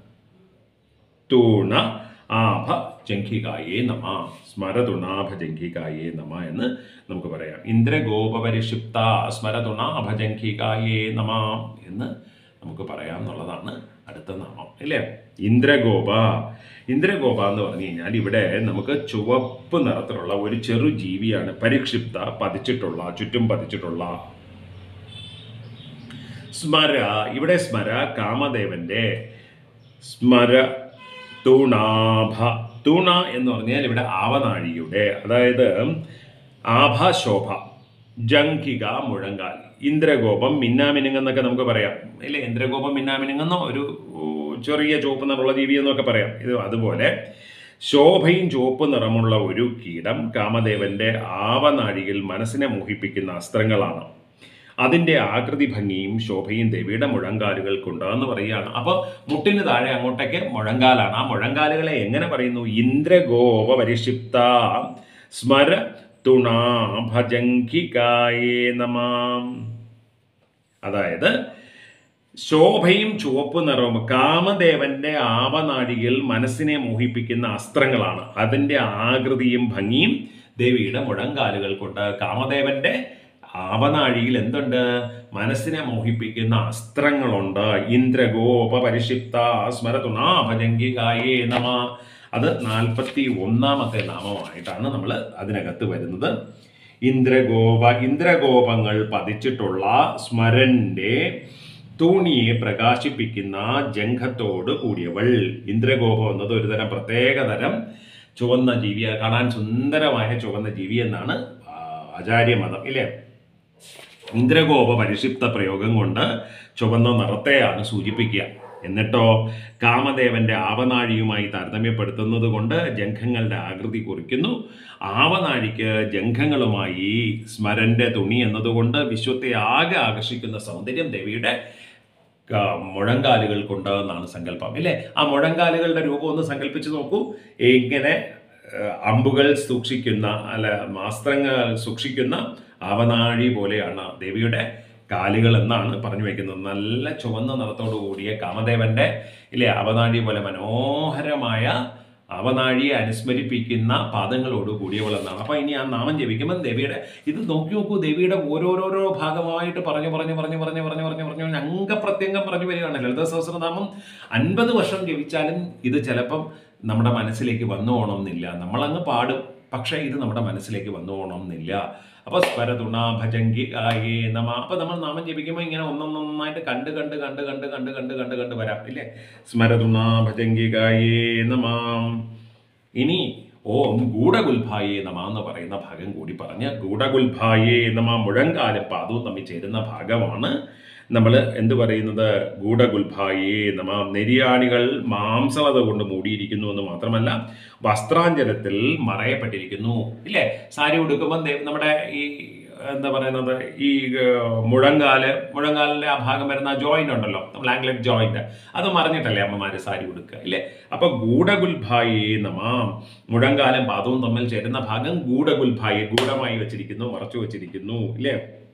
തൂണ ആഭ ജംഘികായേ നമ. സ്മരതുണാഭ ജംഘികായേ നമ എന്ന് നമുക്ക് പറയാം. ഇന്ദ്രഗോപ പരിക്ഷിപ്ത സ്മരതുണാഭ ജംഘികായേ നമ എന്ന് നമുക്ക് പറയാം എന്നുള്ളതാണ് അടുത്ത നാമം അല്ലേ. ഇന്ദ്രഗോപ. ഇന്ദ്രഗോപ എന്ന് പറഞ്ഞു കഴിഞ്ഞാൽ ഇവിടെ നമുക്ക് ചുവപ്പ് നിറത്തിലുള്ള ഒരു ചെറു ജീവിയാണ്. പരിക്ഷിപ്ത, പതിച്ചിട്ടുള്ള, ചുറ്റും പതിച്ചിട്ടുള്ള. സ്മര, ഇവിടെ സ്മര കാമദേവന്റെ. സ്മര തൂണാഭ. തൂണ എന്ന് പറഞ്ഞാൽ ഇവിടെ ആവനാഴിയുടെ, അതായത് ആഭാശോഭ. ജംഘിക മുഴങ്കാൽ. ഇന്ദ്രഗോപം മിന്നാമിനുങ്ങെന്നൊക്കെ നമുക്ക് പറയാം ഇല്ലേ. ഇന്ദ്രഗോപം മിന്നാമിനുങ്ങെന്ന ഒരു ചെറിയ ചുവപ്പ് നിറമുള്ള ജീവി എന്നൊക്കെ പറയാം. ഇത് അതുപോലെ ശോഭയും ചുവപ്പ് നിറമുള്ള ഒരു കീടം കാമദേവന്റെ ആവനാഴിയിൽ മനസ്സിനെ മോഹിപ്പിക്കുന്ന അസ്ത്രങ്ങളാണ്. അതിൻ്റെ ആകൃതി ഭംഗിയും ശോഭയും ദേവിയുടെ മുഴങ്കാലുകൾക്കുണ്ട് എന്ന് പറയുകയാണ്. അപ്പോൾ മുട്ടിന് താഴെ അങ്ങോട്ടേക്ക് മുഴങ്കാലാണ്. ആ മുഴങ്കാലുകളെ എങ്ങനെ പറയുന്നു? ഇന്ദ്രഗോപ പരിക്ഷിപ്ത സ്മര തുണാ ഭജംഘികായേ നമാം. അതായത് ശോഭയും ചുവപ്പ് നിറവും കാമദേവന്റെ ആവനാഴിയിൽ മനസ്സിനെ മോഹിപ്പിക്കുന്ന അസ്ത്രങ്ങളാണ്. അതിൻ്റെ ആകൃതിയും ഭംഗിയും ദേവിയുടെ മുഴങ്കാലുകൾക്കുണ്ട്. കാമദേവന്റെ ആവനാഴിയിൽ എന്തുണ്ട്? മനസ്സിനെ മോഹിപ്പിക്കുന്ന അസ്ത്രങ്ങളുണ്ട്. ഇന്ദ്രഗോപ പരിക്ഷിപ്ത സ്മരതുണാ ഭജംഘികായേ നമ. അത് 41ാമത്തെ നാമമായിട്ടാണ് നമ്മൾ അതിനകത്ത് വരുന്നത്. ഇന്ദ്രഗോപ. ഇന്ദ്രഗോപങ്ങൾ പതിച്ചിട്ടുള്ള സ്മരന്റെ തൂണിയെ പ്രകാശിപ്പിക്കുന്ന ജംഘത്തോട് കൂടിയവൾ. ഇന്ദ്രഗോപം എന്നത് ഒരു തരം പ്രത്യേകതരം ചുവന്ന ജീവി, കാണാൻ സുന്ദരമായ ചുവന്ന ജീവി എന്നാണ് ആചാര്യമതം ഇല്ലേ. ഇന്ദ്രഗോപ പരിക്ഷിപ്ത പ്രയോഗം കൊണ്ട് ചുവന്ന നിറത്തെയാണ് സൂചിപ്പിക്കുക. എന്നിട്ടോ കാമദേവന്റെ ആവനാഴിയുമായി താരതമ്യപ്പെടുത്തുന്നത് കൊണ്ട് ജംഘങ്ങളുടെ ആകൃതി കുറിക്കുന്നു. ആവനാഴിക്ക് ജംഘങ്ങളുമായി സ്മരന്റെ തുണി എന്നതുകൊണ്ട് വിശ്വത്തെ ആകെ ആകർഷിക്കുന്ന സൗന്ദര്യം ദേവിയുടെ മുഴങ്കാലുകൾക്കുണ്ട് എന്നാണ് സങ്കല്പം ഇല്ലേ. ആ മുഴങ്കാലുകളുടെ രൂപം ഒന്ന് സങ്കല്പിച്ച് നോക്കൂ. ഇങ്ങനെ അമ്പുകൾ സൂക്ഷിക്കുന്ന അസ്ത്രങ്ങൾ സൂക്ഷിക്കുന്ന ആവനാഴി പോലെയാണ് ദേവിയുടെ കാലുകൾ എന്നാണ് പറഞ്ഞു വയ്ക്കുന്നത്. നല്ല ചുവന്ന നിറത്തോടു കൂടിയ കാമദേവന്റെ ഇല്ലേ ആവനാഴി പോലെ മനോഹരമായ ആവനാഴിയെ അനുസ്മരിപ്പിക്കുന്ന പാദങ്ങളോട് കൂടിയവൾ എന്നാണ്. അപ്പൊ ഇനി ആ നാമം ജപിക്കുമ്പോൾ ദേവിയുടെ ഇത് നോക്കി നോക്കൂ. ദേവിയുടെ ഓരോരോരോ ഭാഗമായിട്ട് പറഞ്ഞു അംഗപ്രത്യംഗം പറഞ്ഞു വരികയാണ്. ലളിത സഹസ്രനാമം 50 വർഷം ജപിച്ചാലും ഇത് ചിലപ്പം നമ്മുടെ മനസ്സിലേക്ക് വന്നു പോകണമെന്നില്ല. നമ്മളങ്ങ് പാടും, പക്ഷേ ഇത് നമ്മുടെ മനസ്സിലേക്ക് വന്നു പോകണമെന്നില്ല. അപ്പോൾ സ്മരതുണാ ഭജംഘികായേ നമ. അപ്പോൾ നമ്മൾ നാമം ജപിക്കുമ്പോൾ ഇങ്ങനെ ഒന്നൊന്നായിട്ട് കണ്ട് വരാം ഇല്ലേ. സ്മരതുണാ ഭജംഘികായേ നമ. ഇനി ഓം ഗൂഢഗുൽഭായേ നമ എന്ന് പറയുന്ന ഭാഗം കൂടി പറഞ്ഞ് ഗൂഢഗുൽഭായേ നമ. മുഴങ്കാലും പാദവും തമ്മിൽ ചേരുന്ന ഭാഗമാണ് നമ്മൾ എന്ത് പറയുന്നത്? ഗൂഢഗുൽഭായേ നമ. നെരിയാണികൾ മാംസളത കൊണ്ട് മൂടിയിരിക്കുന്നു എന്ന് മാത്രമല്ല വസ്ത്രാഞ്ചലത്തിൽ മറയപ്പെട്ടിരിക്കുന്നു ഇല്ലേ. സാരി ഉടുക്കുമ്പോൾ നമ്മുടെ ഈ എന്താ പറയുന്നത്, ഈ മുഴങ്കാലിൻ്റെ ആ ഭാഗം വരുന്ന ജോയിന്റ് ഉണ്ടല്ലോ, നമ്മൾ ആംഗ്ലറ്റ് ജോയിന്റ്, അത് മറിഞ്ഞിട്ടല്ലേ അമ്മമാര് സാരി ഉടുക്കുക ഇല്ലേ. അപ്പൊ ഗൂഢഗുൽഭായേ നമ. മുഴങ്കാലും പാദവും തമ്മിൽ ചേരുന്ന ഭാഗം ഗൂഢഗുൽഭായേ, ഗൂഢമായി വെച്ചിരിക്കുന്നു, മറച്ചു വെച്ചിരിക്കുന്നു ഇല്ലേ.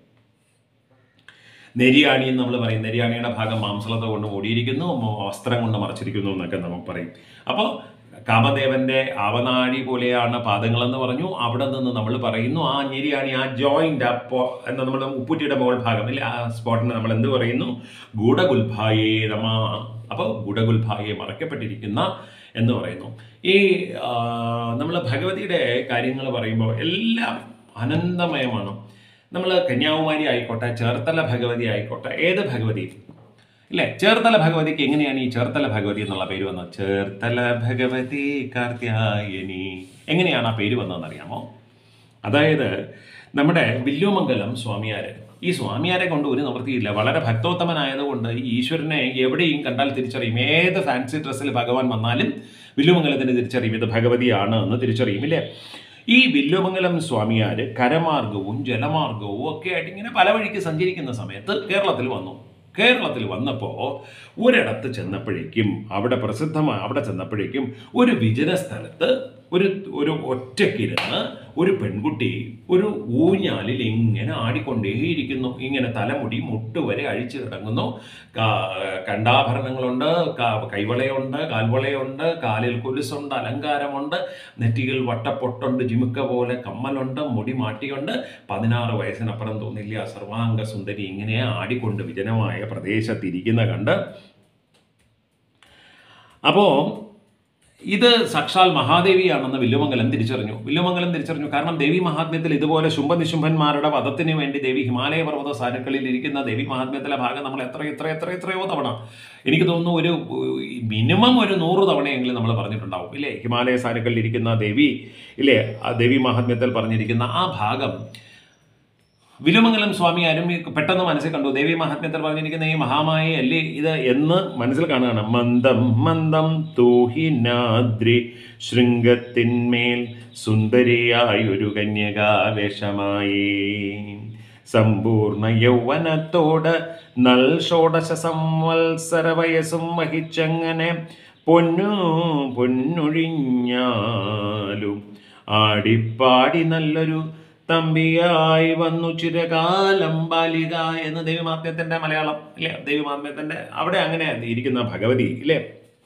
നെരിയാണി എന്ന് നമ്മൾ പറയും. നെരിയാണിയുടെ ഭാഗം മാംസളത കൊണ്ട് മൂടിയിരിക്കുന്നു, വസ്ത്രം കൊണ്ട് മറച്ചിരിക്കുന്നു എന്നൊക്കെ നമുക്ക് പറയും. അപ്പോൾ കാമദേവന്റെ ആവനാഴി പോലെയാണ് പാദങ്ങളെന്ന് പറഞ്ഞു. അവിടെ നിന്ന് നമ്മൾ പറയുന്നു ആ നെരിയാണി, ആ ജോയിന്റ്, എന്താ നമ്മൾ ഉപ്പുറ്റിയുടെ മുകൾ ഭാഗം ഇല്ലേ, ആ സ്പോട്ടിനെ നമ്മൾ എന്ത് പറയുന്നു? ഗൂഢഗുൽഭായേ നമ. അപ്പോൾ ഗൂഢഗുൽഭായെ മറക്കപ്പെട്ടിരിക്കുന്ന എന്ന് പറയുന്നു. ഈ നമ്മൾ ഭഗവതിയുടെ കാര്യങ്ങൾ പറയുമ്പോൾ എല്ലാം അനന്തമയമാണ്. നമ്മൾ കന്യാകുമാരി ആയിക്കോട്ടെ, ചേർത്തല ഭഗവതി ആയിക്കോട്ടെ, ഏത് ഭഗവതി ഇല്ലേ. ചേർത്തല ഭഗവതിക്ക് എങ്ങനെയാണ് ഈ ചേർത്തല ഭഗവതി എന്നുള്ള പേര് വന്നത്? ചേർത്തല ഭഗവതി കാർത്യായനി. എങ്ങനെയാണ് ആ പേര് വന്നതെന്ന് അറിയാമോ? അതായത് നമ്മുടെ വില്ലുമംഗലം സ്വാമിയാര്, ഈ സ്വാമിയാരെ കൊണ്ട് ഒരു നിവൃത്തിയില്ല. വളരെ ഭക്തോത്തമനായതുകൊണ്ട് ഈശ്വരനെ എവിടെയും കണ്ടാൽ തിരിച്ചറിയും. ഏത് ഫാൻസി ഡ്രസ്സിൽ ഭഗവാൻ വന്നാലും വില്ലുമംഗലത്തിന് തിരിച്ചറിയും, ഇത് ഭഗവതിയാണ് എന്ന് തിരിച്ചറിയും ഇല്ലേ. ഈ വില്ലുമംഗലം സ്വാമിയാര് കരമാർഗവും ജലമാർഗവും ഒക്കെ ആയിട്ട് ഇങ്ങനെ പല വഴിക്ക് സഞ്ചരിക്കുന്ന സമയത്ത് കേരളത്തിൽ വന്നു. കേരളത്തിൽ വന്നപ്പോൾ ഒരിടത്ത് ചെന്നപ്പോഴേക്കും, അവിടെ ചെന്നപ്പോഴേക്കും ഒരു വിജന സ്ഥലത്ത് ഒരു ഒറ്റക്കിരുന്ന് ഒരു പെൺകുട്ടി ഒരു ഊഞ്ഞാലിൽ ഇങ്ങനെ ആടിക്കൊണ്ടേയിരിക്കുന്നു. ഇങ്ങനെ തലമുടി മുട്ടുവരെ അഴിച്ചു കിടങ്ങുന്നു. കണ്ടാഭരണങ്ങളുണ്ട്, കൈവളയുണ്ട്, കാൽവളയുണ്ട്, കാലിൽ കൊലുസുണ്ട്, അലങ്കാരമുണ്ട്, നെറ്റിയിൽ വട്ടപ്പൊട്ടുണ്ട്, ജിമുക്ക പോലെ കമ്മലുണ്ട്, മുടി മാട്ടിയുണ്ട്. 16 വയസ്സിനപ്പുറം തോന്നില്ല. സർവാംഗ സുന്ദരി ഇങ്ങനെ ആടിക്കൊണ്ട് വിജനമായ പ്രദേശത്തിരിക്കുന്ന കണ്ട് അപ്പോൾ ഇത് സാക്ഷാൽ മഹാദേവിയാണെന്ന് വില്ലുമംഗലം തിരിച്ചറിഞ്ഞു. കാരണം ദേവി മഹാത്മ്യത്തിൽ ഇതുപോലെ ശുംഭനിശുംഭന്മാരുടെ വധത്തിന് വേണ്ടി ദേവി ഹിമാലയ പർവ്വത സാനുക്കളിൽ ഇരിക്കുന്ന ദേവി മഹാത്മ്യത്തിലെ ഭാഗം നമ്മൾ എത്രയോ തവണ, എനിക്ക് തോന്നുന്നു ഒരു മിനിമം ഒരു 100 തവണയെങ്കിലും നമ്മൾ പറഞ്ഞിട്ടുണ്ടാവും ഇല്ലേ? ഹിമാലയ സാനുക്കളിൽ ഇരിക്കുന്ന ദേവി ഇല്ലേ, ആ ദേവി മഹാത്മ്യത്തിൽ പറഞ്ഞിരിക്കുന്ന ആ ഭാഗം വില്ലുമംഗലം സ്വാമി ആരും പെട്ടെന്ന് മനസ്സിൽ കണ്ടു. ദേവി മഹാത്മ്യത്തിൽ പറഞ്ഞിരിക്കുന്ന ഈ മഹാമായ അല്ലേ ഇത് എന്ന് മനസ്സിൽ കാണുകയാണ്. മന്ദം മന്ദം തൂഹിനാദ്രി ശൃംഗത്തിന്മേൽ സുന്ദരിയായൊരു കന്യകാവേഷമായി സമ്പൂർണ്ണ യൗവനത്തോട് ഷോഡശ സംവത്സര വയസ്സും വഹിച്ചങ്ങനെ പൊന്നൊഴിഞ്ഞാലും ആടിപ്പാടി നല്ലൊരു തമ്പിയായി വന്നു ചിരകാലം ബാലിക എന്ന് ദേവിമാത്മ്യത്തിന്റെ മലയാളം ഇല്ലേ? ദേവിമാത്മ്യത്തിന്റെ അവിടെ അങ്ങനെ ഇരിക്കുന്ന ഭഗവതി ഇല്ലേ?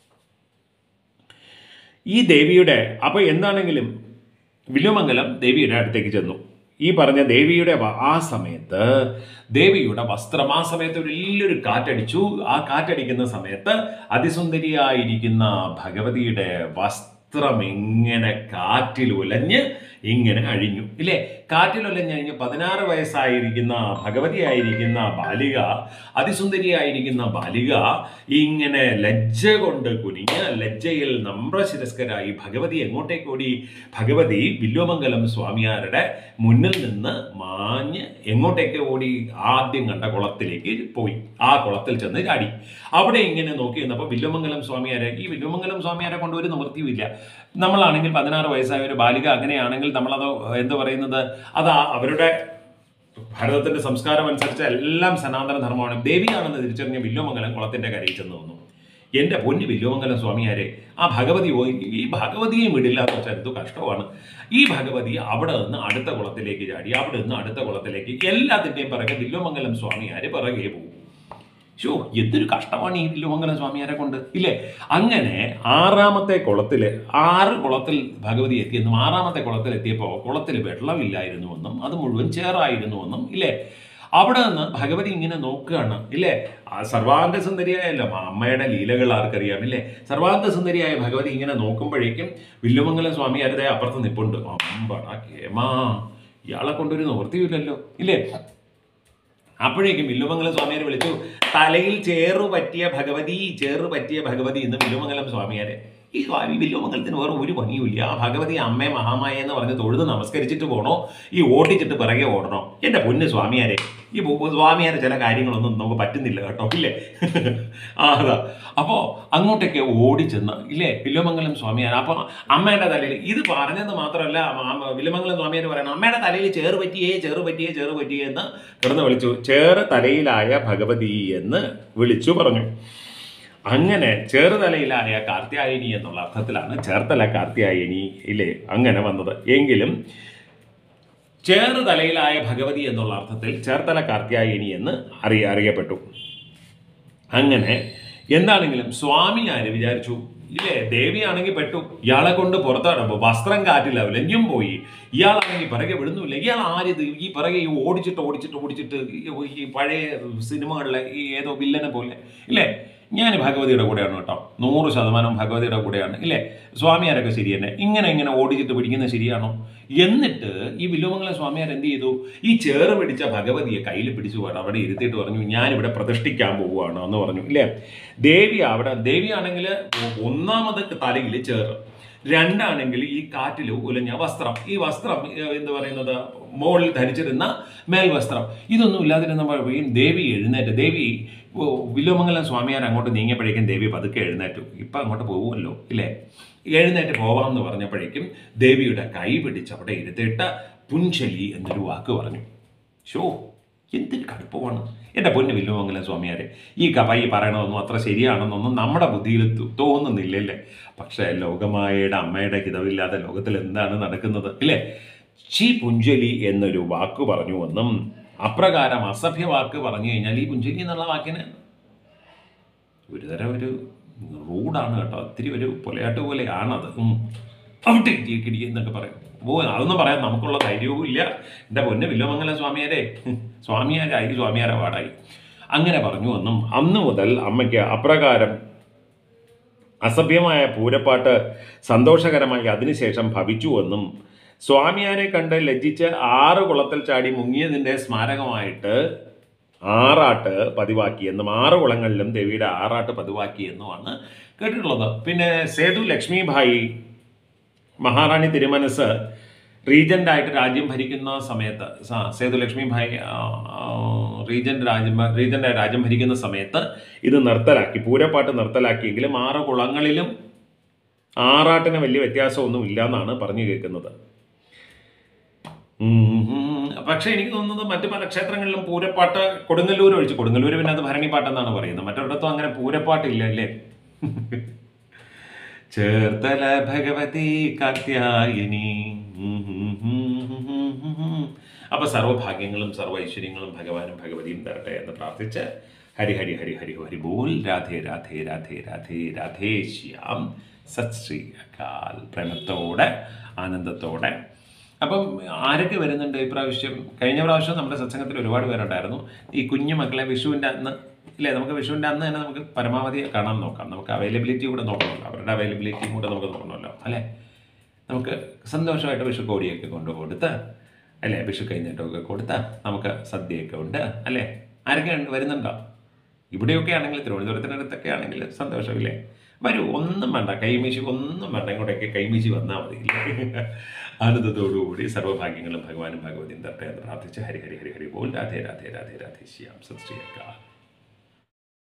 ഈ ദേവിയുടെ അപ്പോൾ എന്താണെങ്കിലും വില്ലുമംഗലം ദേവിയുടെ അടുത്തേക്ക് ചെന്നു. ഈ പറഞ്ഞ ദേവിയുടെ ആ സമയത്ത് ദേവിയുടെ വസ്ത്രം ആ സമയത്ത് ഒരു വലിയൊരു കാറ്റടിച്ചു. ആ കാറ്റടിക്കുന്ന സമയത്ത് അതിസുന്ദരിയായിരിക്കുന്ന ഭഗവതിയുടെ വസ്ത്രം ഇങ്ങനെ കാറ്റിൽ ഉലഞ്ഞ് ഇങ്ങനെ അഴിഞ്ഞു ഇല്ലേ? കാറ്റിലൊലഞ്ഞഴിഞ്ഞ് 16 വയസ്സായിരിക്കുന്ന ഭഗവതിയായിരിക്കുന്ന ബാലിക, അതിസുന്ദരിയായിരിക്കുന്ന ബാലിക ഇങ്ങനെ ലജ്ജ കൊണ്ട് കുനിഞ്ഞ് ലജ്ജയിൽ നമ്രശിരസ്കരായി ഭഗവതി എങ്ങോട്ടേക്കോടി? ഭഗവതി വില്ലുമംഗലം സ്വാമിയാരുടെ മുന്നിൽ നിന്ന് മാഞ്ഞ് എങ്ങോട്ടേക്ക് ഓടി? ആദ്യം കണ്ട കുളത്തിലേക്ക് പോയി. ആ കുളത്തിൽ ചെന്ന് ചാടി. അവിടെ ഇങ്ങനെ നോക്കി നിന്നപ്പോൾ വില്ലുമംഗലം സ്വാമിയാരെ, ഈ വില്ലുമംഗലം സ്വാമിയാരെ കൊണ്ട് ഒരു നിവൃത്തിയുമില്ല. നമ്മളാണെങ്കിൽ 16 വയസ്സായ ഒരു ബാലിക അങ്ങനെയാണെങ്കിൽ നമ്മളത് എന്ത് പറയുന്നത്, അത് അവരുടെ ഭാരതത്തിന്റെ സംസ്കാരം അനുസരിച്ച് എല്ലാം സനാതന ധർമ്മമാണ്. ദേവിയാണെന്ന് തിരിച്ചറിഞ്ഞ വില്ലുമംഗലം കുളത്തിന്റെ കരയിൽ ചെന്ന് വന്നു. എൻ്റെ പൊന്നു വില്ലുമംഗലം സ്വാമിയാരെ, ആ ഭഗവതി ഈ ഭഗവതിയും വിടില്ലാത്ത വെച്ചാൽ എന്തു കഷ്ടമാണ്. ഈ ഭഗവതി അവിടെ നിന്ന് അടുത്ത കുളത്തിലേക്ക് ചാടി, അവിടെ നിന്ന് അടുത്ത കുളത്തിലേക്ക്, എല്ലാത്തിൻ്റെയും പിറകെ വില്ലുമംഗലം സ്വാമിയാര് പിറകെ പോകും. ഷോ, എന്തൊരു കഷ്ടമാണ് ഈ വില്ലുമംഗലം സ്വാമിയാരെ കൊണ്ട് ഇല്ലേ? അങ്ങനെ 6ാമത്തെ കുളത്തിൽ 6 കുളത്തിൽ ഭഗവതി എത്തിയെന്നും 6ാമത്തെ കുളത്തിൽ എത്തിയപ്പോൾ കുളത്തിൽ വെള്ളമില്ലായിരുന്നുവെന്നും അത് മുഴുവൻ ചേറായിരുന്നുവെന്നും ഇല്ലേ? അവിടെ നിന്ന് ഭഗവതി ഇങ്ങനെ നോക്കുകയാണ് ഇല്ലേ? സർവാംഗ സുന്ദരിയായല്ലോ, അമ്മയുടെ ലീലകൾ ആർക്കറിയാം ഇല്ലേ? സർവാംഗ സുന്ദരിയായ ഭഗവതി ഇങ്ങനെ നോക്കുമ്പോഴേക്കും വില്ലുമംഗലം സ്വാമിയാരുടെ അപ്പുറത്ത് നിപ്പുണ്ട്. അമ്പടാ കേമാ, ഇയാളെ കൊണ്ടൊരു നിവൃത്തിയില്ലല്ലോ ഇല്ലേ? അപ്പോഴേക്കും വില്ലുമംഗലം സ്വാമിയാരെ വിളിച്ചു. തലയിൽ ചേറു പറ്റിയ ഭഗവതി എന്ന് വില്ലുമംഗലം സ്വാമിയാരെ. ഈ സ്വാമി വില്ലുമംഗലത്തിന് വേറെ ഒരു പണിയുമില്ല. ആ ഭഗവതി അമ്മേ മഹാമായ എന്ന് പറഞ്ഞ് തൊഴുത് നമസ്കരിച്ചിട്ട് പോകണോ, ഈ ഓടിച്ചിട്ട് പിറകെ ഓടണോ? എൻ്റെ പൊന്ന് സ്വാമിയാരെ, ഈ സ്വാമിയാരെ ചില കാര്യങ്ങളൊന്നും നമുക്ക് പറ്റുന്നില്ല കേട്ടോ ഇല്ലേ? അതാ. അപ്പോൾ അങ്ങോട്ടേക്ക് ഓടിച്ചെന്ന് ഇല്ലേ വില്ലുമംഗലം സ്വാമിയാർ. അപ്പോൾ അമ്മയുടെ തലയിൽ ഇത് പറഞ്ഞത് മാത്രമല്ല, വില്ലുമംഗലം സ്വാമിയാർ പറയണം, അമ്മയുടെ തലയിൽ ചേറ് പറ്റിയേ എന്ന് കിടന്ന് വിളിച്ചു. ചേറ് തലയിലായ ഭഗവതി എന്ന് വിളിച്ചു പറഞ്ഞു. അങ്ങനെ ചേറുതലയിലായ കാർത്യായനി എന്നുള്ള അർത്ഥത്തിലാണ് ചേർത്തല കാർത്യായനി ഇല്ലേ അങ്ങനെ വന്നത്. എങ്കിലും ചേറുതലയിലായ ഭഗവതി എന്നുള്ള അർത്ഥത്തിൽ ചേർത്തല കാർത്യായനി എന്ന് അറിയപ്പെട്ടു. അങ്ങനെ എന്താണെങ്കിലും സ്വാമിയാര് വിചാരിച്ചു ഇല്ലേ, ദേവിയാണെങ്കിൽ പെട്ടു, ഇയാളെ കൊണ്ട് പുറത്തോടപ്പോൾ വസ്ത്രം കാറ്റില്ല, ലഞ്ഞും പോയി. ഇയാളാണെങ്കിൽ പിറകെ വിടുന്നില്ല. ഇയാൾ ആരിത് ഈ പിറകെ ഓടിച്ചിട്ട് ഈ പഴയ സിനിമകളിലെ ഈ ഏതോ വില്ലനെ പോലെ ഇല്ലേ? ഞാൻ ഭഗവതിയുടെ കൂടെയാണ് കേട്ടോ, 100% ഭഗവതിയുടെ കൂടെയാണ് ഇല്ലേ? സ്വാമിയാരൊക്കെ ശരി തന്നെ, ഇങ്ങനെ ഓടിച്ചിട്ട് പിടിക്കുന്നത് ശരിയാണോ? എന്നിട്ട് ഈ വില്ലുമംഗലം സ്വാമിയാർ എന്ത് ചെയ്തു? ഈ ചേറ് പിടിച്ച ഭഗവതിയെ കയ്യിൽ പിടിച്ചു അവിടെ ഇരുത്തിയിട്ട് പറഞ്ഞു, ഞാനിവിടെ പ്രതിഷ്ഠിക്കാൻ പോവുകയാണ് എന്ന് പറഞ്ഞു ഇല്ലേ? ദേവിയാണെങ്കിൽ 1ാമത് തലയിൽ ചേറ്, 2ആണെങ്കിൽ ഈ കാറ്റിൽ ഉലഞ്ഞ വസ്ത്രം, ഈ വസ്ത്രം എന്ന് പറയുന്നത് മുകളിൽ ധരിച്ചിരുന്ന മേൽവസ്ത്രം, ഇതൊന്നും ഇല്ലാതിരുന്നപ്പോഴേക്കും ദേവി എഴുന്നേറ്റ്. ദേവി വില്ലുമംഗലം സ്വാമിയാർ അങ്ങോട്ട് നീങ്ങിയപ്പോഴേക്കും ദേവി പതുക്കെ എഴുന്നേറ്റു. ഇപ്പം അങ്ങോട്ട് പോകുമല്ലോ ഇല്ലേ? എഴുന്നേറ്റ് പോവാമെന്ന് പറഞ്ഞപ്പോഴേക്കും ദേവിയുടെ കൈ പിടിച്ച് അവിടെ ഇരുത്തിയിട്ട് പുൻചലി എന്നൊരു വാക്ക് പറഞ്ഞു. ഷോ, എന്തൊരു കടുപ്പമാണ് എൻ്റെ പൊന്നു വില്ലുമംഗലം സ്വാമിയാരെ. ഈ പറയണതൊന്നും അത്ര ശരിയാണെന്നൊന്നും നമ്മുടെ ബുദ്ധിയിൽ തോന്നുന്നില്ലല്ലേ. പക്ഷേ ലോകമായയുടെ അമ്മയുടെ ഹിതവില്ലാതെ ലോകത്തിൽ എന്താണ് നടക്കുന്നത് ഇല്ലേ? ചി പുഞ്ചലി എന്നൊരു വാക്ക് പറഞ്ഞുവെന്നും അപ്രകാരം അസഭ്യ വാക്ക് പറഞ്ഞു കഴിഞ്ഞാൽ ഈ പുഞ്ചലി എന്നുള്ള വാക്കിന് ഒരുതരം ഒരു റൂഡാണ് കേട്ടോ. ഒത്തിരി ഒരു പൊലയാട്ട് പോലെയാണത്. അവിടെ കിടി എന്നൊക്കെ പറയും. അതൊന്നും പറയാൻ നമുക്കുള്ള ധൈര്യവും ഇല്ല. എൻ്റെ പൊന്ന് വില്ലുമംഗലം സ്വാമിയാരെ, സ്വാമിയാരായി സ്വാമിയാരെ പാടായി. അങ്ങനെ പറഞ്ഞു എന്നും അന്നു മുതൽ അമ്മയ്ക്ക് അപ്രകാരം അസഭ്യമായ പൂരപ്പാട്ട് സന്തോഷകരമായി അതിനുശേഷം ഭവിച്ചുവെന്നും സ്വാമിയാരെ കണ്ട് ലജ്ജിച്ച് 6 കുളത്തിൽ ചാടി മുങ്ങിയതിൻ്റെ സ്മാരകമായിട്ട് ആറാട്ട് പതിവാക്കിയെന്നും 6 കുളങ്ങളിലും ദേവിയുടെ ആറാട്ട് പതിവാക്കിയെന്നുമാണ് കേട്ടിട്ടുള്ളത്. പിന്നെ സേതു ലക്ഷ്മിഭായി മഹാറാണി തിരുമനസ് റീജൻ്റായിട്ട് രാജ്യം ഭരിക്കുന്ന സമയത്ത്, സേതു ലക്ഷ്മിഭായി റീജൻ്റായി രാജ്യം ഭരിക്കുന്ന സമയത്ത് ഇത് നിർത്തലാക്കി, പൂരപ്പാട്ട് നിർത്തലാക്കിയെങ്കിലും 6 കുളങ്ങളിലും ആറാട്ടിന് വലിയ വ്യത്യാസമൊന്നും ഇല്ല എന്നാണ് പറഞ്ഞു കേൾക്കുന്നത്. പക്ഷേ എനിക്ക് തോന്നുന്നത് മറ്റു പല ക്ഷേത്രങ്ങളിലും പൂരപ്പാട്ട് കൊടുങ്ങല്ലൂർ ഒഴിച്ച്, കൊടുങ്ങല്ലൂർ പിന്നെ അത് ഭരണിപ്പാട്ടെന്നാണ് പറയുന്നത്, മറ്റൊരിടത്തും അങ്ങനെ പൂരപ്പാട്ടില്ല അല്ലേ. ചേർത്തല ഭഗവതി കാർത്യായനി. അപ്പൊ സർവ്വഭാഗ്യങ്ങളും സർവ്വ ഐശ്വര്യങ്ങളും ഭഗവാനും ഭഗവതിയും തരട്ടെ എന്ന് പ്രാർത്ഥിച്ച് ഹരി ഹരി ഹരി ഹരി ഹരി ബോൽ. രാധേ രാധേ രാധേ രാധേ രാധേ ശ്യാം. സത് ശ്രീ അകാൽ. പ്രേമത്തോടെ ആനന്ദത്തോടെ. അപ്പം ആരൊക്കെ വരുന്നുണ്ട് ഇപ്രാവശ്യം? കഴിഞ്ഞ പ്രാവശ്യം നമ്മുടെ സത്സംഗത്തിൽ ഒരുപാട് പേരുണ്ടായിരുന്നു. ഈ കുഞ്ഞു മക്കളെ വിഷുവിൻ്റെ അന്ന് ഇല്ലേ, നമുക്ക് വിഷുവിൻ്റെ അന്ന് തന്നെ നമുക്ക് പരമാവധി കാണാൻ നോക്കാം. നമുക്ക് അവൈലബിലിറ്റി കൂടെ നോക്കണമല്ലോ, അവരുടെ അവൈലബിലിറ്റിയും കൂടെ നമുക്ക് നോക്കണമല്ലോ അല്ലേ. നമുക്ക് സന്തോഷമായിട്ട് വിഷു കോടിയൊക്കെ കൊണ്ടുകൊടുത്ത് അല്ലേ, വിഷു കഴിഞ്ഞിട്ടൊക്കെ കൊടുത്ത് നമുക്ക് സദ്യയൊക്കെ ഉണ്ട് അല്ലേ. ആരൊക്കെ വരുന്നുണ്ടോ? ഇവിടെയൊക്കെ ആണെങ്കിൽ തിരുവനന്തപുരത്തിനടുത്തൊക്കെ ആണെങ്കിൽ സന്തോഷമില്ലേ. വരൂ, ഒന്നും വേണ്ട, കൈമീശി ഒന്നും വേണ്ട, ഇങ്ങോട്ടൊക്കെ കൈമീശി വന്നാൽ മതി ഇല്ലേ. ആനന്ദത്തോടുകൂടി സർവ്വഭാഗ്യങ്ങളും ഭഗവാനും ഭഗവതിയും തരട്ടെ എന്ന് പ്രാർത്ഥിച്ച് ഹരി ഹരി ഹരി ഹരി ബോൽ. രാധേ രാധേ രാധേ രാധേ ശ്യാം. സത് ശ്രീ അകാൽ.